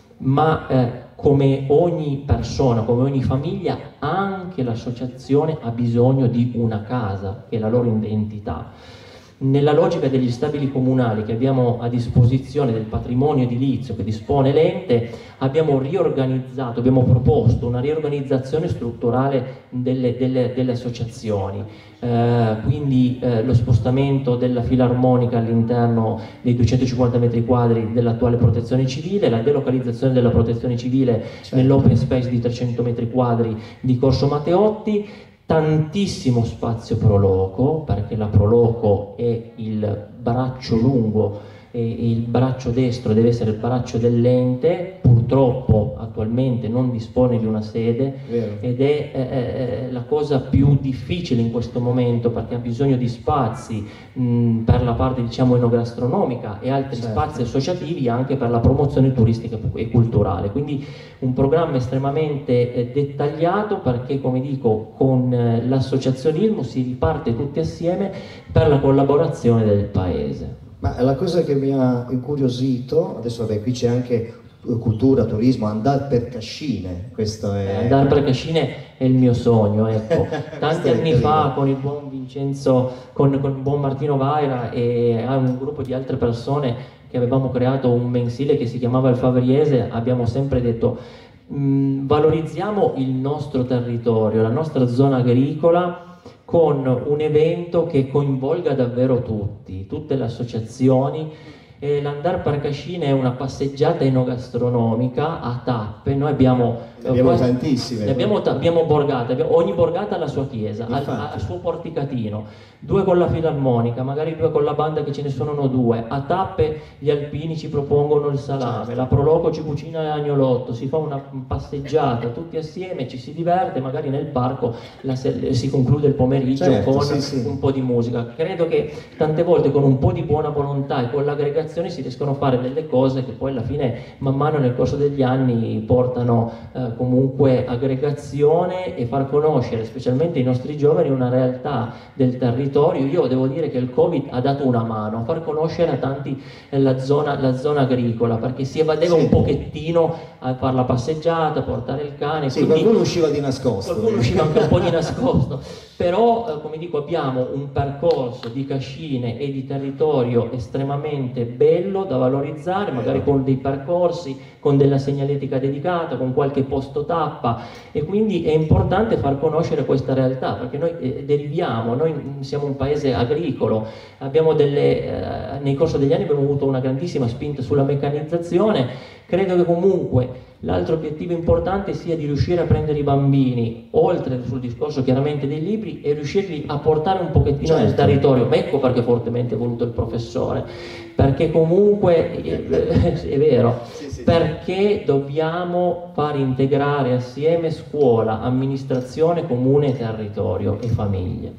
Ma eh, come ogni persona, come ogni famiglia, anche l'associazione ha bisogno di una casa, che è la loro identità. Nella logica degli stabili comunali che abbiamo a disposizione, del patrimonio edilizio che dispone l'ente, abbiamo riorganizzato, abbiamo proposto una riorganizzazione strutturale delle, delle, delle associazioni, eh, quindi eh, lo spostamento della filarmonica all'interno dei duecentocinquanta metri quadri dell'attuale protezione civile, la delocalizzazione della protezione civile certo. nell'open space di trecento metri quadri di Corso Matteotti, tantissimo spazio Proloco, perché la Proloco è il braccio lungo e il braccio destro deve essere il braccio dell'ente, purtroppo attualmente non dispone di una sede Vero. ed è eh, la cosa più difficile in questo momento, perché ha bisogno di spazi mh, per la parte diciamo enogastronomica e altri certo. spazi associativi anche per la promozione turistica e culturale, quindi un programma estremamente eh, dettagliato, perché come dico con eh, l'associazionismo si riparte tutti assieme per la collaborazione del paese. Ma la cosa che mi ha incuriosito, adesso vabbè qui c'è anche cultura, turismo, andare per Cascine, questo è... Eh, andare per Cascine è il mio sogno, ecco. Tanti anni fa con il buon Vincenzo, con, con il buon Martino Vaira e un gruppo di altre persone che avevamo creato un mensile che si chiamava Il Favriese, abbiamo sempre detto mh, valorizziamo il nostro territorio, la nostra zona agricola, con un evento che coinvolga davvero tutti, tutte le associazioni. E l'Andar per Cascine è una passeggiata enogastronomica a tappe. Noi abbiamo, ne abbiamo quasi, tantissime. Ne abbiamo, abbiamo borgate, abbiamo, ogni borgata ha la sua chiesa, ha il suo porticatino, due con la filarmonica, magari due con la banda che ce ne sono due. A tappe gli alpini ci propongono il salame, certo. la Proloco ci cucina l'agnolotto, si fa una passeggiata tutti assieme, ci si diverte, magari nel parco la, si conclude il pomeriggio certo, con sì, sì. un po' di musica. Credo che tante volte con un po' di buona volontà e con l'aggregazione si riescono a fare delle cose che poi alla fine man mano nel corso degli anni portano eh, comunque aggregazione e far conoscere specialmente i nostri giovani una realtà del territorio. Io devo dire che il Covid ha dato una mano a far conoscere a tanti eh, la, zona, la zona agricola, perché si evadeva sì. un pochettino a fare la passeggiata, a portare il cane. Sì, qualcuno usciva di nascosto. Qualcuno usciva anche un po' di nascosto. Però, eh, come dico, abbiamo un percorso di Cascine e di territorio estremamente bello da valorizzare, magari con dei percorsi, con della segnaletica dedicata, con qualche posto tappa, e quindi è importante far conoscere questa realtà, perché noi eh, deriviamo, noi siamo un paese agricolo, abbiamo delle, eh, nel corso degli anni abbiamo avuto una grandissima spinta sulla meccanizzazione. Credo che comunque l'altro obiettivo importante sia di riuscire a prendere i bambini, oltre sul discorso chiaramente dei libri, e riuscirli a portare un pochettino certo. nel territorio. Ecco perché fortemente è voluto il professore, perché comunque è, è vero, sì, sì, perché dobbiamo far integrare assieme scuola, amministrazione, comune, territorio e famiglie.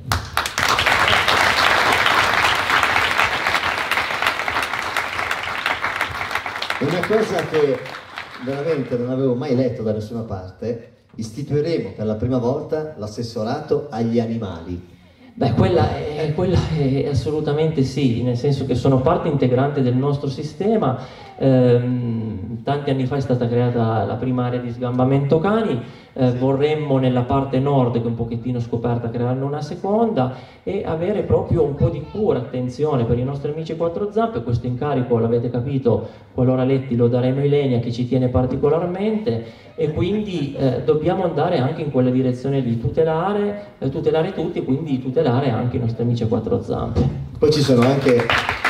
Una cosa che veramente non avevo mai letto da nessuna parte, istituiremo per la prima volta l'assessorato agli animali. Beh, quella è, quella è assolutamente sì, nel senso che sono parte integrante del nostro sistema. Ehm, tanti anni fa è stata creata la prima area di sgambamento cani, eh, sì. vorremmo nella parte nord, che è un pochettino scoperta, crearne una seconda e avere proprio un po' di cura, attenzione per i nostri amici quattro zampe. Questo incarico, l'avete capito, qualora Letti lo daremo a Ilenia, che ci tiene particolarmente, e quindi eh, dobbiamo andare anche in quella direzione di tutelare, eh, tutelare tutti, e quindi tutelare anche i nostri amici a quattro zampe. Poi ci sono anche...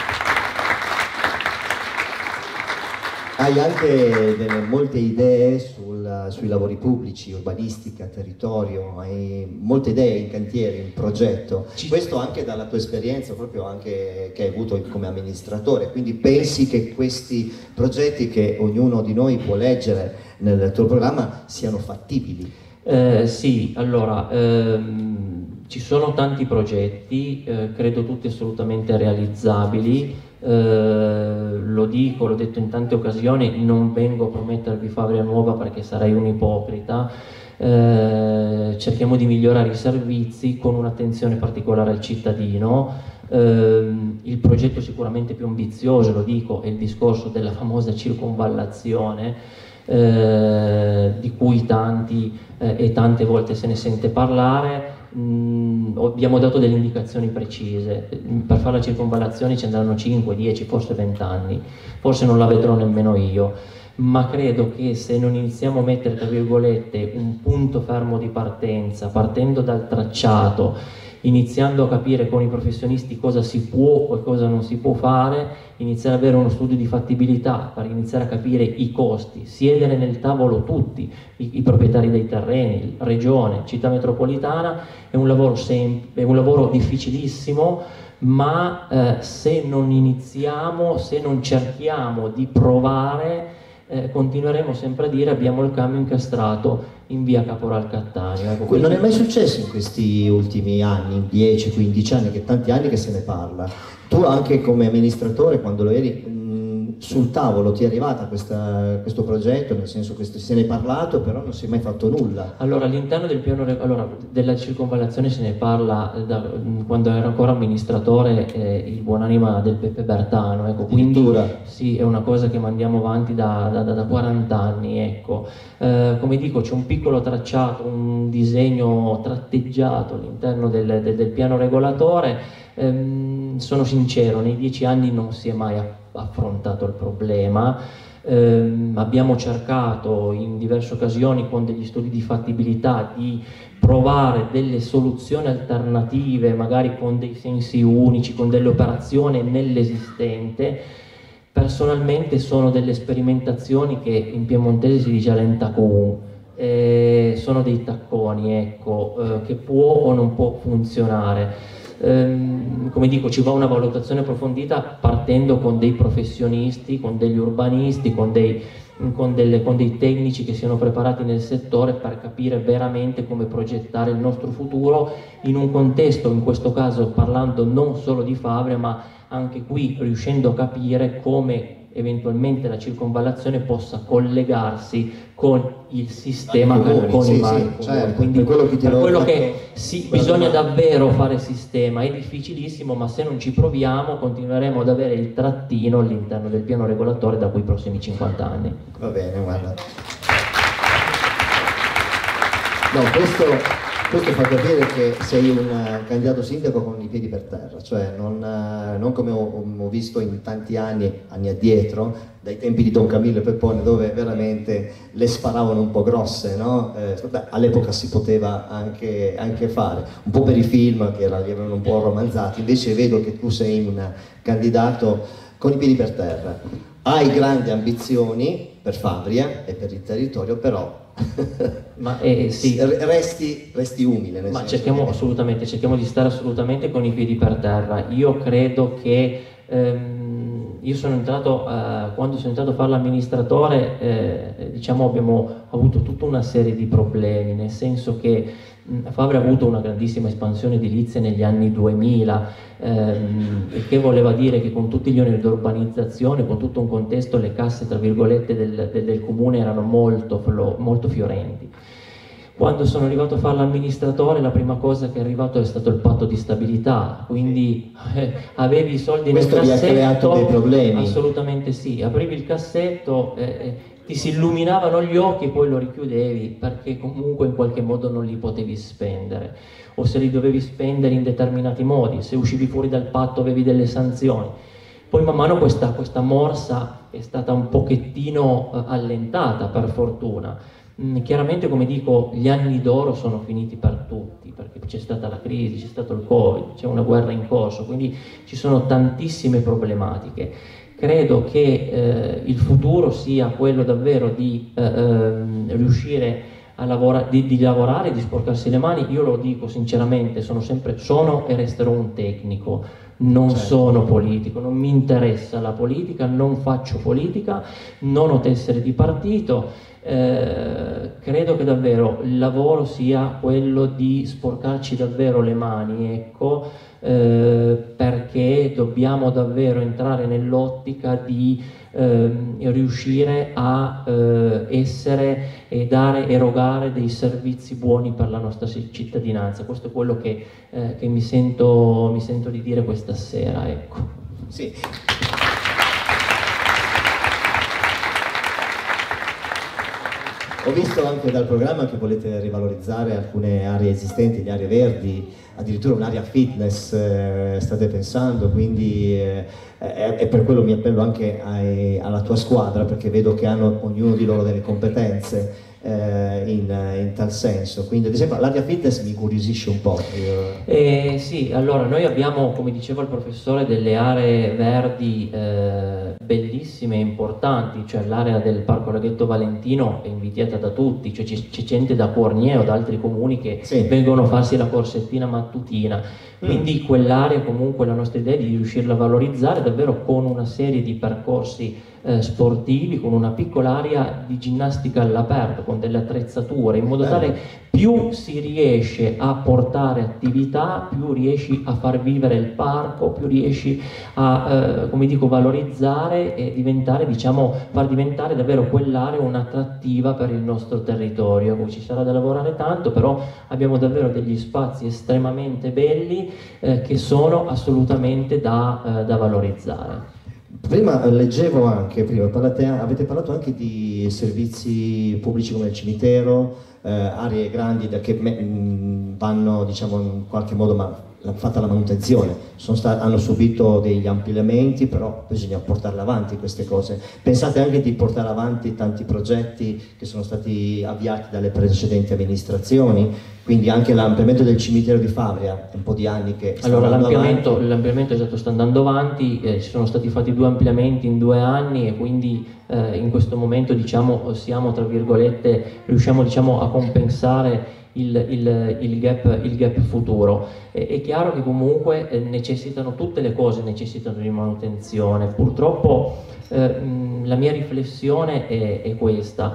Hai anche delle, molte idee sul, sui lavori pubblici, urbanistica, territorio, hai molte idee in cantiere, in progetto. Questo anche dalla tua esperienza, proprio anche che hai avuto come amministratore. Quindi pensi che questi progetti che ognuno di noi può leggere nel tuo programma siano fattibili? Eh, sì, allora... Ehm... ci sono tanti progetti, eh, credo tutti assolutamente realizzabili, eh, lo dico, l'ho detto in tante occasioni, non vengo a promettervi Fabria nuova perché sarei un ipocrita, eh, cerchiamo di migliorare i servizi con un'attenzione particolare al cittadino. Eh, il progetto sicuramente più ambizioso, lo dico, è il discorso della famosa circonvallazione, eh, di cui tanti eh, e tante volte se ne sente parlare. Mm, abbiamo dato delle indicazioni precise. Per fare la circonvallazione ci andranno cinque, dieci, forse venti anni, forse non la vedrò nemmeno io, ma credo che se non iniziamo a mettere, tra virgolette, un punto fermo di partenza, partendo dal tracciato, iniziando a capire con i professionisti cosa si può e cosa non si può fare, iniziare ad avere uno studio di fattibilità per iniziare a capire i costi, siedere nel tavolo tutti, i, i proprietari dei terreni, regione, città metropolitana, è un lavoro, è un lavoro difficilissimo, ma eh, se non iniziamo, se non cerchiamo di provare, eh, continueremo sempre a dire abbiamo il camion incastrato in via Caporal Cattaneo. Ecco, quindi... Non è mai successo in questi ultimi anni, dieci quindici anni, che tanti anni che se ne parla. Tu anche come amministratore, quando lo eri, mh, sul tavolo ti è arrivata questa, questo progetto, nel senso che se ne è parlato, però non si è mai fatto nulla. Allora, all'interno del piano, allora, della circonvallazione se ne parla da, quando ero ancora amministratore, eh, il buonanima del Peppe Bertano, ecco, quindi sì, è una cosa che mandiamo avanti da, da, da quaranta anni, ecco. Eh, come dico, c'è un piccolo tracciato, un disegno tratteggiato all'interno del, del, del piano regolatore. Ehm, sono sincero, nei dieci anni non si è mai affrontato il problema. Ehm, abbiamo cercato in diverse occasioni con degli studi di fattibilità di provare delle soluzioni alternative, magari con dei sensi unici, con delle operazioni nell'esistente. Personalmente sono delle sperimentazioni che in piemontese si dice lentacum, eh, sono dei tacconi, ecco, eh, che può o non può funzionare. Ehm, come dico, ci va una valutazione approfondita partendo con dei professionisti, con degli urbanisti, con dei, con, delle, con dei tecnici che siano preparati nel settore per capire veramente come progettare il nostro futuro in un contesto, in questo caso parlando non solo di Fabria, ma anche qui riuscendo a capire come eventualmente la circonvallazione possa collegarsi con il sistema, con, con sì, i vari sì, certo, quindi per quello che, ti per quello fatto, che sì, bisogna davvero fare sistema, è difficilissimo, ma se non ci proviamo continueremo ad avere il trattino all'interno del piano regolatore da quei prossimi cinquanta anni. Va bene, guarda. No, questo, questo fa capire che sei un candidato sindaco con i piedi per terra, cioè non, non come ho, ho visto in tanti anni, anni addietro, dai tempi di Don Camillo e Peppone, dove veramente le sparavano un po' grosse, no? Eh, all'epoca si poteva anche, anche fare, un po' per i film che li avevano un po' romanzati, invece vedo che tu sei un candidato con i piedi per terra, hai grandi ambizioni per Fabria e per il territorio, però ma eh, sì. resti, resti umile, nel ma senso cerchiamo che... assolutamente, cerchiamo di stare assolutamente con i piedi per terra. Io credo che ehm, io sono entrato, eh, quando sono entrato a fare l'amministratore, eh, diciamo abbiamo avuto tutta una serie di problemi, nel senso che mh, Fabria ha avuto una grandissima espansione edilizia negli anni duemila, ehm, il che voleva dire che con tutti gli oneri di urbanizzazione, con tutto un contesto, le casse tra virgolette del, del, del comune erano molto, molto fiorenti. Quando sono arrivato a fare l'amministratore, la prima cosa che è arrivato è stato il patto di stabilità, quindi eh, avevi i soldi Questo nel cassetto. Questo vi ha creato dei problemi? Assolutamente sì, aprivi il cassetto, eh, ti si illuminavano gli occhi e poi lo richiudevi perché comunque in qualche modo non li potevi spendere, o se li dovevi spendere in determinati modi, se uscivi fuori dal patto avevi delle sanzioni. Poi man mano questa, questa morsa è stata un pochettino eh, allentata, per fortuna. Mm, chiaramente, come dico, gli anni d'oro sono finiti per tutti, perché c'è stata la crisi, c'è stato il Covid, c'è una guerra in corso, quindi ci sono tantissime problematiche. Credo che eh, il futuro sia quello davvero di eh, ehm, riuscire a lavorare, di, di lavorare, di sporcarsi le mani. Io lo dico sinceramente, sono sempre, sono e resterò un tecnico. non certo. sono politico, non mi interessa la politica, non faccio politica, non ho tessere di partito. Eh, credo che davvero il lavoro sia quello di sporcarci davvero le mani, ecco, eh, perché dobbiamo davvero entrare nell'ottica di eh, riuscire a eh, essere e dare, erogare dei servizi buoni per la nostra cittadinanza. Questo è quello che, eh, che mi, sento, mi sento di dire questa sera, ecco. Sì. Ho visto anche dal programma che volete rivalorizzare alcune aree esistenti, le aree verdi, addirittura un'area fitness eh, state pensando, quindi eh, è per quello mi appello anche ai, alla tua squadra, perché vedo che hanno ognuno di loro delle competenze eh, in, in tal senso. Quindi ad esempio l'area fitness mi incuriosisce un po'. Eh, sì, allora noi abbiamo, come diceva il professore, delle aree verdi eh, bellissime e importanti, cioè l'area del Parco Laghetto Valentino è invidiata da tutti, cioè c'è gente da Cornier o da altri comuni che sì. vengono a farsi la corsettina mattutina, quindi mm. quell'area comunque la nostra idea è di riuscirla a valorizzare davvero con una serie di percorsi eh, sportivi, con una piccola area di ginnastica all'aperto, con delle attrezzature, in modo Bello. tale più si riesce a portare attività, più riesci a far vivere il parco, più riesci a, eh, come dico, valorizzare e diventare, diciamo, far diventare davvero quell'area un'attrattiva per il nostro territorio. Poi ci sarà da lavorare tanto, però abbiamo davvero degli spazi estremamente belli eh, che sono assolutamente da, eh, da valorizzare. Prima leggevo anche, prima parlate, avete parlato anche di servizi pubblici come il cimitero, eh, aree grandi da che mh, vanno, diciamo, in qualche modo ma, fatta la manutenzione, sono stati, hanno subito degli ampliamenti, però bisogna portarle avanti queste cose. Pensate anche di portare avanti tanti progetti che sono stati avviati dalle precedenti amministrazioni, quindi anche l'ampliamento del cimitero di Favria, un po' di anni che sta allora andando l'ampliamento, avanti. l'ampliamento esatto sta andando avanti, eh, ci sono stati fatti due ampliamenti in due anni e quindi eh, in questo momento, diciamo, siamo, tra virgolette, riusciamo, diciamo, a compensare Il, il, il, gap, il gap futuro. È, è chiaro che comunque eh, necessitano, tutte le cose necessitano di manutenzione. Purtroppo eh, mh, la mia riflessione è, è questa: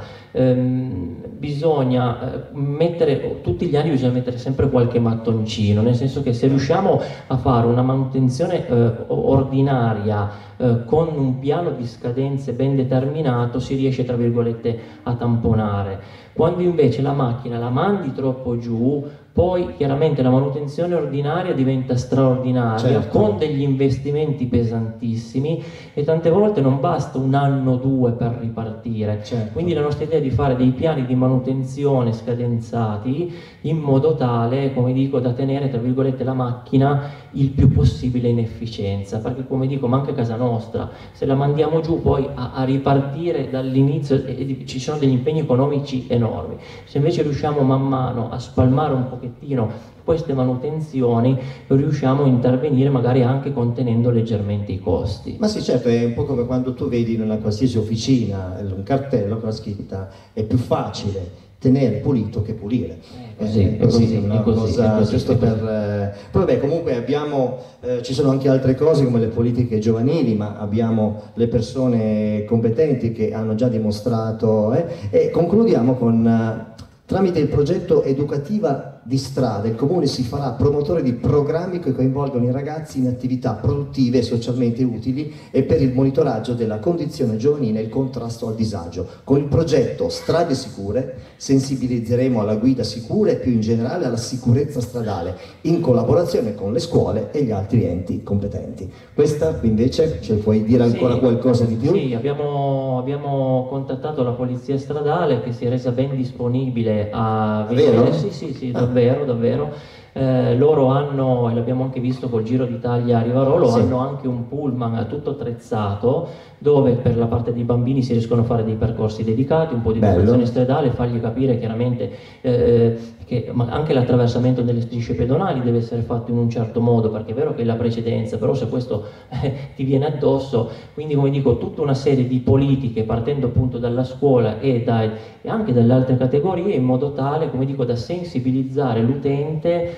ehm, bisogna eh, mettere, tutti gli anni bisogna mettere sempre qualche mattoncino, nel senso che se riusciamo a fare una manutenzione eh, ordinaria eh, con un piano di scadenze ben determinato, si riesce, tra virgolette, a tamponare. Quando invece la macchina la mandi troppo giù, poi chiaramente la manutenzione ordinaria diventa straordinaria, certo. con degli investimenti pesantissimi e tante volte non basta un anno o due per ripartire. Certo. Quindi la nostra idea è di fare dei piani di manutenzione scadenzati in modo tale, come dico, da tenere, tra virgolette, la macchina il più possibile in efficienza, perché come dico manca a casa nostra, se la mandiamo giù poi a, a ripartire dall'inizio e, e, ci sono degli impegni economici enormi. Se invece riusciamo man mano a spalmare un pochettino queste manutenzioni, riusciamo a intervenire magari anche contenendo leggermente i costi. Ma sì, certo, è un po' come quando tu vedi in una qualsiasi officina un cartello con la scritta è più facile tenere pulito che pulire. È così, è così, così, una così, cosa così, giusto per... Eh... Poi vabbè, comunque abbiamo, eh, ci sono anche altre cose come le politiche giovanili, ma abbiamo le persone competenti che hanno già dimostrato, eh? E concludiamo con... Eh, tramite il progetto Educativa di Strada, il Comune si farà promotore di programmi che coinvolgono i ragazzi in attività produttive e socialmente utili e per il monitoraggio della condizione giovanile e il contrasto al disagio. Con il progetto Strade Sicure sensibilizzeremo alla guida sicura e più in generale alla sicurezza stradale, in collaborazione con le scuole e gli altri enti competenti. Questa invece, ce puoi dire ancora sì, qualcosa di più? Sì, abbiamo, abbiamo contattato la Polizia Stradale che si è resa ben disponibile a vedere. Sì, sì, sì, ah. davvero, davvero. Eh, loro hanno, e l'abbiamo anche visto col Giro d'Italia a Rivarolo, sì. hanno anche un pullman tutto attrezzato dove per la parte dei bambini si riescono a fare dei percorsi dedicati, un po' di educazione stradale, fargli capire chiaramente eh, che anche l'attraversamento delle strisce pedonali deve essere fatto in un certo modo, perché è vero che è la precedenza, però se questo eh, ti viene addosso, quindi come dico tutta una serie di politiche partendo appunto dalla scuola e, dai, e anche dalle altre categorie in modo tale, come dico, da sensibilizzare l'utente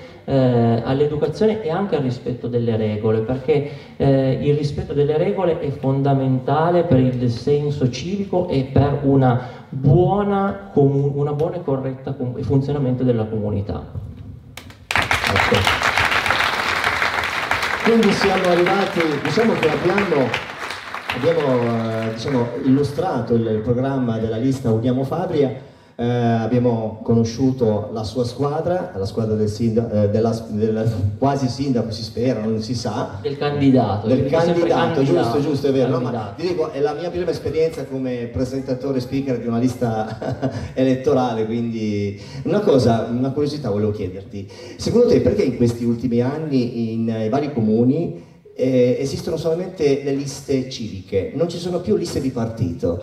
eh, all'educazione e anche al rispetto delle regole, perché eh, il rispetto delle regole è fondamentale per il senso civico e per una buona, una buona e corretta funzionamento della comunità. Ecco. Quindi siamo arrivati, diciamo che abbiamo, abbiamo eh, diciamo, illustrato il, il programma della lista Uniamo Fabria. Eh, abbiamo conosciuto la sua squadra, la squadra del, sindaco, eh, della, del quasi sindaco, si spera, non si sa. Del candidato. Del candidato, candidato, giusto, giusto, è vero. No, candidato. ma ti dico, è la mia prima esperienza come presentatore speaker di una lista elettorale, quindi una cosa, una curiosità volevo chiederti. Secondo te perché in questi ultimi anni in, in vari comuni Eh, esistono solamente le liste civiche, non ci sono più liste di partito?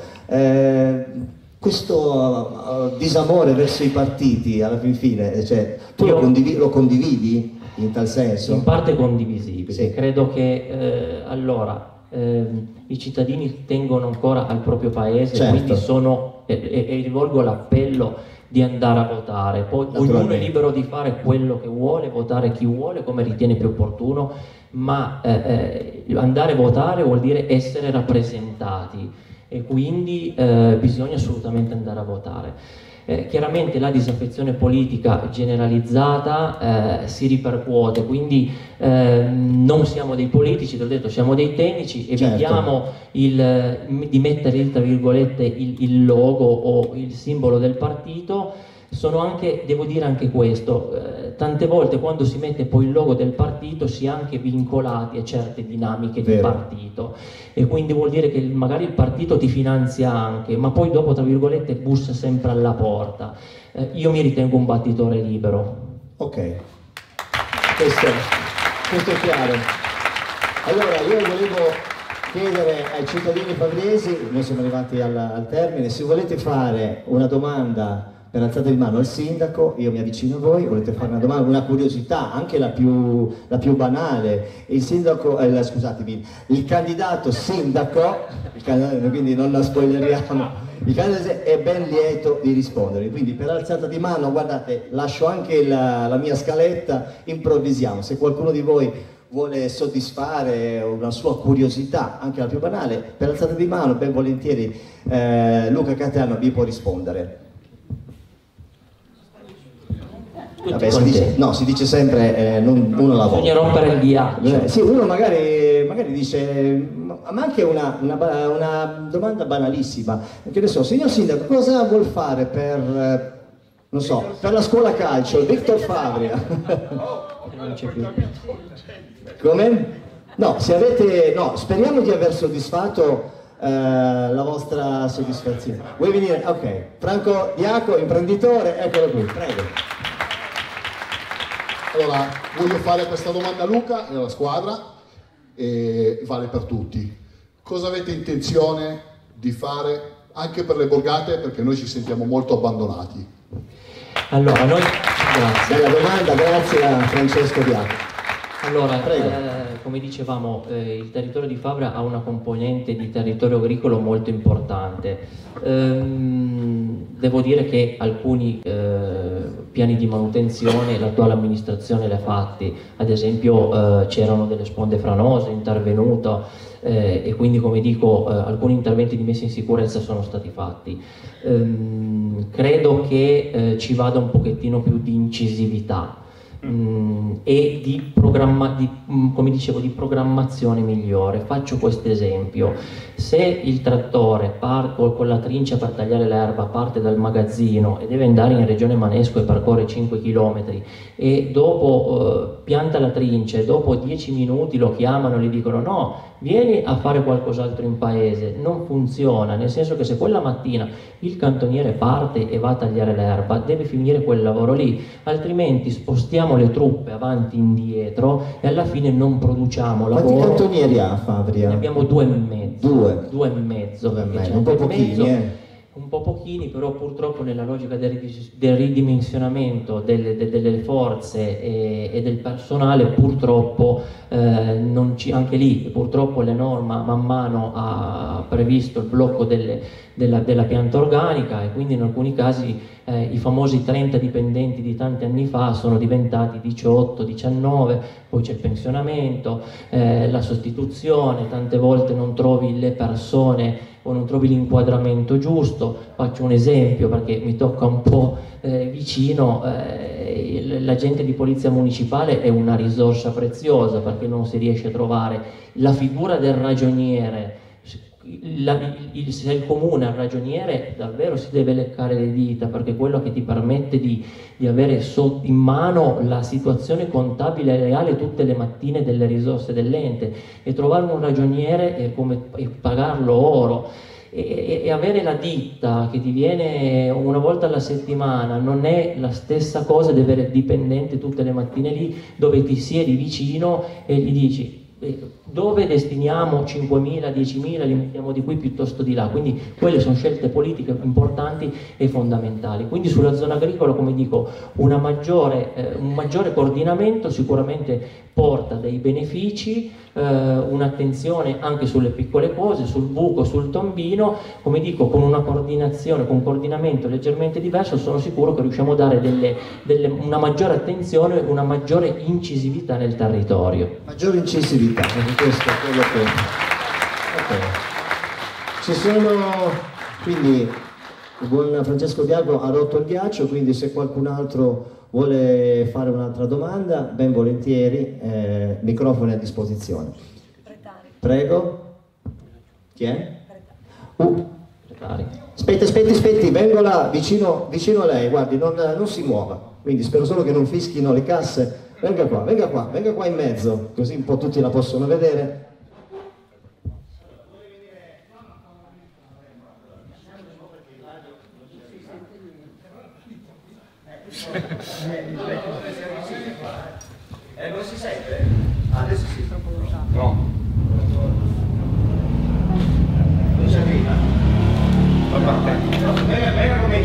Eh, questo uh, disamore verso i partiti alla fin fine, cioè, tu Io, lo, condivi lo condividi in tal senso? In parte condivisibile, sì. Credo che eh, allora eh, i cittadini tengono ancora al proprio paese, certo. Quindi sono, e, e, e rivolgo l'appello di andare a votare, poi ognuno è libero di fare quello che vuole, votare chi vuole, come ritiene più opportuno, ma eh, eh, andare a votare vuol dire essere rappresentati e quindi eh, bisogna assolutamente andare a votare. Eh, chiaramente la disaffezione politica generalizzata eh, si ripercuote, quindi eh, non siamo dei politici, ti ho detto, siamo dei tecnici, evitiamo certo. il, di mettere tra virgolette il, il logo o il simbolo del partito. Sono anche, devo dire anche questo, eh, tante volte quando si mette poi il logo del partito si è anche vincolati a certe dinamiche di Vero. partito e quindi vuol dire che magari il partito ti finanzia anche, ma poi dopo tra virgolette bussa sempre alla porta. Eh, io mi ritengo un battitore libero. Ok, questo, questo è chiaro. Allora io volevo chiedere ai cittadini fabriesi, noi siamo arrivati al, al termine, se volete fare una domanda per alzate in mano al sindaco, io mi avvicino a voi, volete fare una domanda, una curiosità, anche la più, la più banale. Il sindaco, eh, scusatemi, il candidato sindaco, il candidato, quindi non la spoileriamo, il candidato è ben lieto di rispondere, quindi per alzata di mano, guardate, lascio anche la, la mia scaletta, improvvisiamo, se qualcuno di voi vuole soddisfare una sua curiosità, anche la più banale, per alzata di mano, ben volentieri eh, Luca Catano vi può rispondere. Vabbè, si dice, no, si dice sempre eh, non, uno lavora. Bisogna rompere il ghiaccio. Eh, sì, uno magari, magari dice, ma anche una, una, una domanda banalissima, che ne so, signor sindaco, cosa vuol fare per, eh, non so, per la scuola calcio, Victor Fabria? Non c'è più. Come? No, se avete, no, speriamo di aver soddisfatto eh, la vostra soddisfazione. Vuoi venire? Ok, Franco Diaco, imprenditore, eccolo qui, prego. Allora, voglio fare questa domanda a Luca e alla squadra, e vale per tutti. Cosa avete intenzione di fare anche per le borgate? Perché noi ci sentiamo molto abbandonati. Allora, noi... Grazie. Bella domanda, grazie a Francesco Diaco. Allora, eh, come dicevamo, eh, il territorio di Fabra ha una componente di territorio agricolo molto importante. Ehm, devo dire che alcuni eh, piani di manutenzione l'attuale amministrazione li ha fatti, ad esempio eh, c'erano delle sponde franose, è intervenuto eh, e quindi, come dico, eh, alcuni interventi di messa in sicurezza sono stati fatti. Ehm, credo che eh, ci vada un pochettino più di incisività Mm, e di, programma, di, mm, come dicevo, di programmazione migliore. Faccio questo esempio: se il trattore par, con la trincia per tagliare l'erba parte dal magazzino e deve andare in regione Manesco e percorre cinque chilometri e dopo eh, pianta la trincia e dopo dieci minuti lo chiamano e gli dicono no, vieni a fare qualcos'altro in paese, non funziona, nel senso che se quella mattina il cantoniere parte e va a tagliare l'erba deve finire quel lavoro lì, altrimenti spostiamo le truppe avanti e indietro e alla fine non produciamo lavoro. Quanti cantonieri ha Fabria? Ne abbiamo due e mezzo. Due? Due e mezzo. Due e mezzo, un po' pochini, eh. un po' pochini, però purtroppo nella logica del, del ridimensionamento delle, de, delle forze e, e del personale, purtroppo eh, non ci, anche lì purtroppo la norma man mano ha previsto il blocco delle, della, della pianta organica, e quindi in alcuni casi eh, i famosi trenta dipendenti di tanti anni fa sono diventati diciotto, diciannove, poi c'è il pensionamento, eh, la sostituzione, tante volte non trovi le persone o non trovi l'inquadramento giusto. Faccio un esempio perché mi tocca un po' eh, vicino, eh, l'agente di polizia municipale è una risorsa preziosa perché non si riesce a trovare la figura del ragioniere. La, il, se il comune al ragioniere davvero si deve leccare le dita, perché è quello che ti permette di, di avere sotto in mano la situazione contabile reale tutte le mattine delle risorse dell'ente, e trovare un ragioniere è come e pagarlo oro, e, e avere la ditta che ti viene una volta alla settimana non è la stessa cosa di avere il dipendente tutte le mattine lì dove ti siedi vicino e gli dici dove destiniamo cinquemila, diecimila, li mettiamo di qui piuttosto di là. Quindi quelle sono scelte politiche importanti e fondamentali. Quindi sulla zona agricola, come dico, una maggiore, eh, un maggiore coordinamento sicuramente porta dei benefici, eh, un'attenzione anche sulle piccole cose, sul buco, sul tombino. Come dico, con una coordinazione, con un coordinamento leggermente diverso, sono sicuro che riusciamo a dare delle, delle, una maggiore attenzione, una maggiore incisività nel territorio. Maggiore incisività, perché questo è quello che... Okay. Ci sono, quindi il buon Francesco Diago ha rotto il ghiaccio, quindi se qualcun altro vuole fare un'altra domanda, ben volentieri, eh, microfoni a disposizione. Prego. Chi è? Uh. Aspetti, aspetti, aspetti, vengo là, vicino, vicino a lei, guardi, non, non si muova, quindi spero solo che non fischino le casse. Venga qua, venga qua, venga qua in mezzo, così un po' tutti la possono vedere. Eh, non si sente? Ah, adesso si sta un po' lontano. No. Non si arriva. Venga, venga come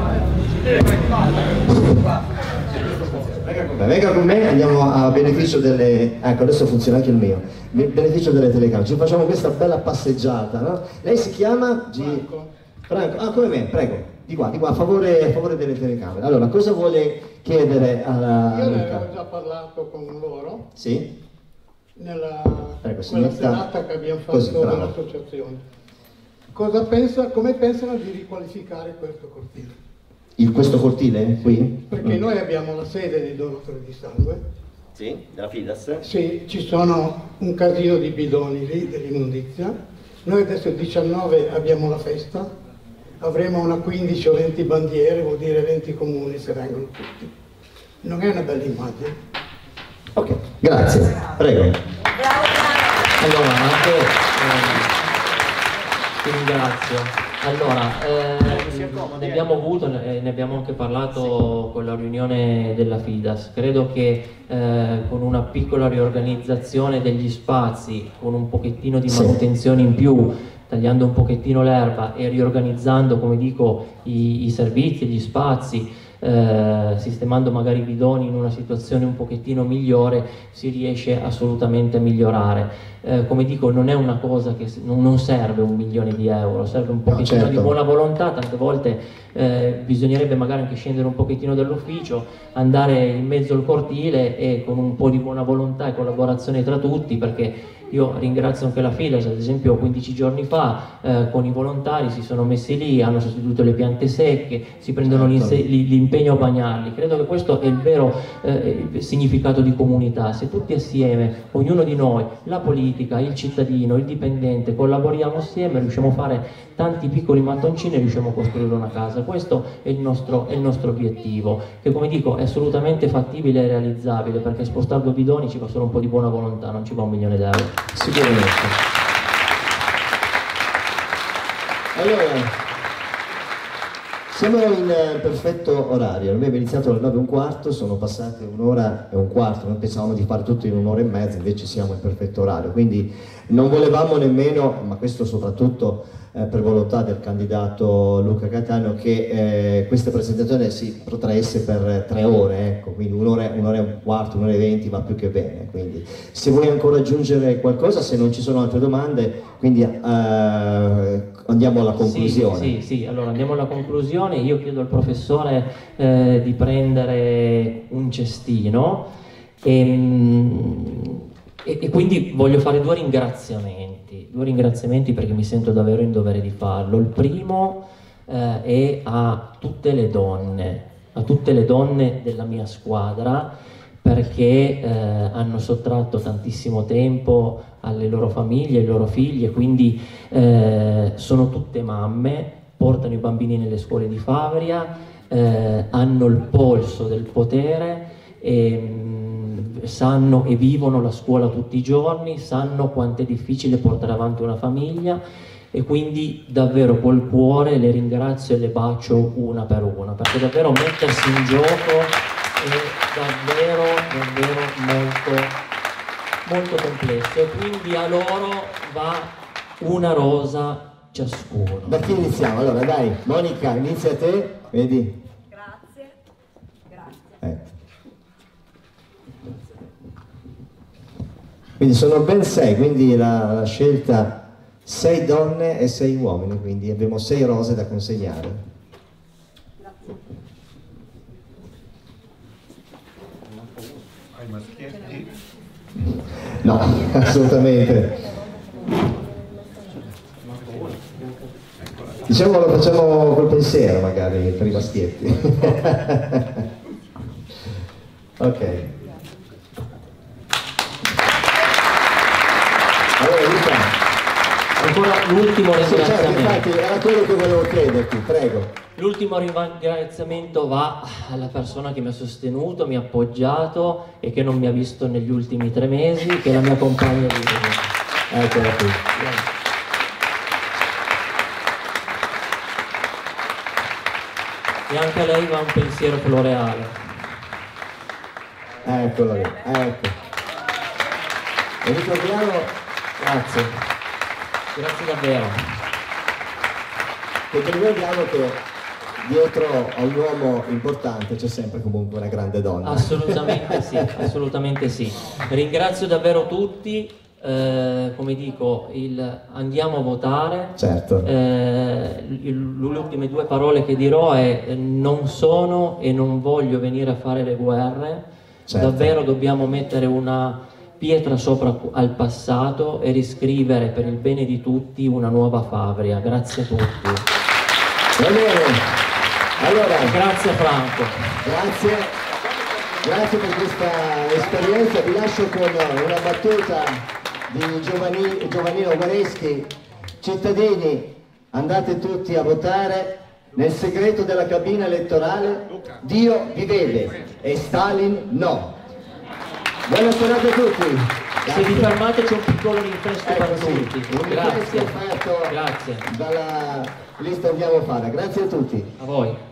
Beh, venga con me, andiamo a beneficio delle... ecco, adesso funziona anche il mio. Beneficio delle telecamere. Ci facciamo questa bella passeggiata, no? Lei si chiama? G... Franco. Ah, come me, prego. Di qua, di qua, a favore, a favore delle telecamere. Allora, cosa vuole chiedere alla Io Luca? ne avevo già parlato con loro. Sì? Nella Prego, quella metta... serata che abbiamo fatto Così, con bravo. l'associazione. Cosa pensa, come pensano di riqualificare questo cortile? Il, questo cortile qui? Perché Mm. noi abbiamo la sede dei donatori di sangue. Sì, della Fidas? Sì, ci sono un casino di bidoni lì, dell'immondizia. Noi adesso il diciannove abbiamo la festa, avremo una quindici o venti bandiere, vuol dire venti comuni se vengono tutti. Non è una bella immagine. Ok, grazie. Prego. Allora, anche... Eh, ti ringrazio. Allora, eh, ne abbiamo avuto, eh, ne abbiamo anche parlato con la riunione della Fidas. Credo che eh, con una piccola riorganizzazione degli spazi, con un pochettino di manutenzione in più, tagliando un pochettino l'erba e riorganizzando, come dico, i, i servizi, gli spazi, eh, sistemando magari i bidoni in una situazione un pochettino migliore, si riesce assolutamente a migliorare. Eh, come dico, non è una cosa che non, non serve un milione di euro, serve un pochettino certo. di buona volontà. Tante volte eh, bisognerebbe magari anche scendere un pochettino dall'ufficio, andare in mezzo al cortile e con un po' di buona volontà e collaborazione tra tutti, perché io ringrazio anche la Fidas, ad esempio quindici giorni fa eh, con i volontari si sono messi lì, hanno sostituito le piante secche, si prendono Certo. l'impegno a bagnarli. Credo che questo è il vero eh, significato di comunità. Se tutti assieme, ognuno di noi, la politica, il cittadino, il dipendente, collaboriamo assieme, riusciamo a fare tanti piccoli mattoncini e riusciamo a costruire una casa. Questo è il nostro, è il nostro obiettivo, che come dico è assolutamente fattibile e realizzabile, perché spostare due bidoni ci va solo un po' di buona volontà, non ci va un milione di euro. Sicuramente. Allora, Siamo in eh, perfetto orario, noi abbiamo iniziato alle nove e un quarto, sono passate un'ora e un quarto, noi pensavamo di fare tutto in un'ora e mezza, invece siamo in perfetto orario, quindi non volevamo nemmeno, ma questo soprattutto eh, per volontà del candidato Luca Cattaneo, che eh, questa presentazione si protraesse per tre ore, ecco, quindi un'ora, un'ora e un quarto, un'ora e venti va più che bene, quindi se vuoi ancora aggiungere qualcosa, se non ci sono altre domande, quindi eh, andiamo alla conclusione. Sì, sì, sì, allora andiamo alla conclusione. Io chiedo al professore eh, di prendere un cestino e, e, e quindi voglio fare due ringraziamenti, due ringraziamenti perché mi sento davvero in dovere di farlo. Il primo eh, è a tutte le donne, a tutte le donne della mia squadra, perché eh, hanno sottratto tantissimo tempo alle loro famiglie, ai loro figli, e quindi eh, sono tutte mamme, portano i bambini nelle scuole di Favria, eh, hanno il polso del potere, e, mh, sanno e vivono la scuola tutti i giorni, sanno quanto è difficile portare avanti una famiglia, e quindi davvero col cuore le ringrazio e le bacio una per una, perché davvero mettersi in gioco è davvero, davvero molto, molto complesso, e quindi a loro va una rosa ciascuno. Da chi iniziamo? Allora dai, Monica, inizia te, vedi? Grazie, grazie. Ecco. Quindi sono ben sei, quindi la, la scelta sei donne e sei uomini, quindi abbiamo sei rose da consegnare. Ai maschietti? No, assolutamente. Diciamo lo facciamo col pensiero magari per i maschietti. Ok. Allora Luca, ancora l'ultimo ringraziamento. Infatti era quello che volevo chiederti, prego. L'ultimo ringraziamento va alla persona che mi ha sostenuto, mi ha appoggiato e che non mi ha visto negli ultimi tre mesi, che è la mia compagna di vita. Eccola qui. E anche a lei va un pensiero floreale. Eccola lì, ecco. E ricordiamo, grazie, grazie davvero. E ricordiamo che dietro a un uomo importante c'è sempre comunque una grande donna. Assolutamente sì, assolutamente sì. Ringrazio davvero tutti, eh, come dico, il, andiamo a votare. Certo. Eh, il, le ultime due parole che dirò è non sono e non voglio venire a fare le guerre. Certo. Davvero dobbiamo mettere una pietra sopra al passato e riscrivere per il bene di tutti una nuova Favria. Grazie a tutti. Va bene. Allora, grazie Franco. Grazie, grazie per questa esperienza. Vi lascio con una battuta di Giovanni, Giovannino Guareschi. Cittadini, andate tutti a votare. Nel segreto della cabina elettorale Dio vi vede e Stalin no. Buona serata a tutti. Se vi fermate c'è un piccolo rinfresco ecco per sì, tutti. un Grazie. fatto Grazie. Dalla lista andiamo a fare. Grazie a tutti. A voi.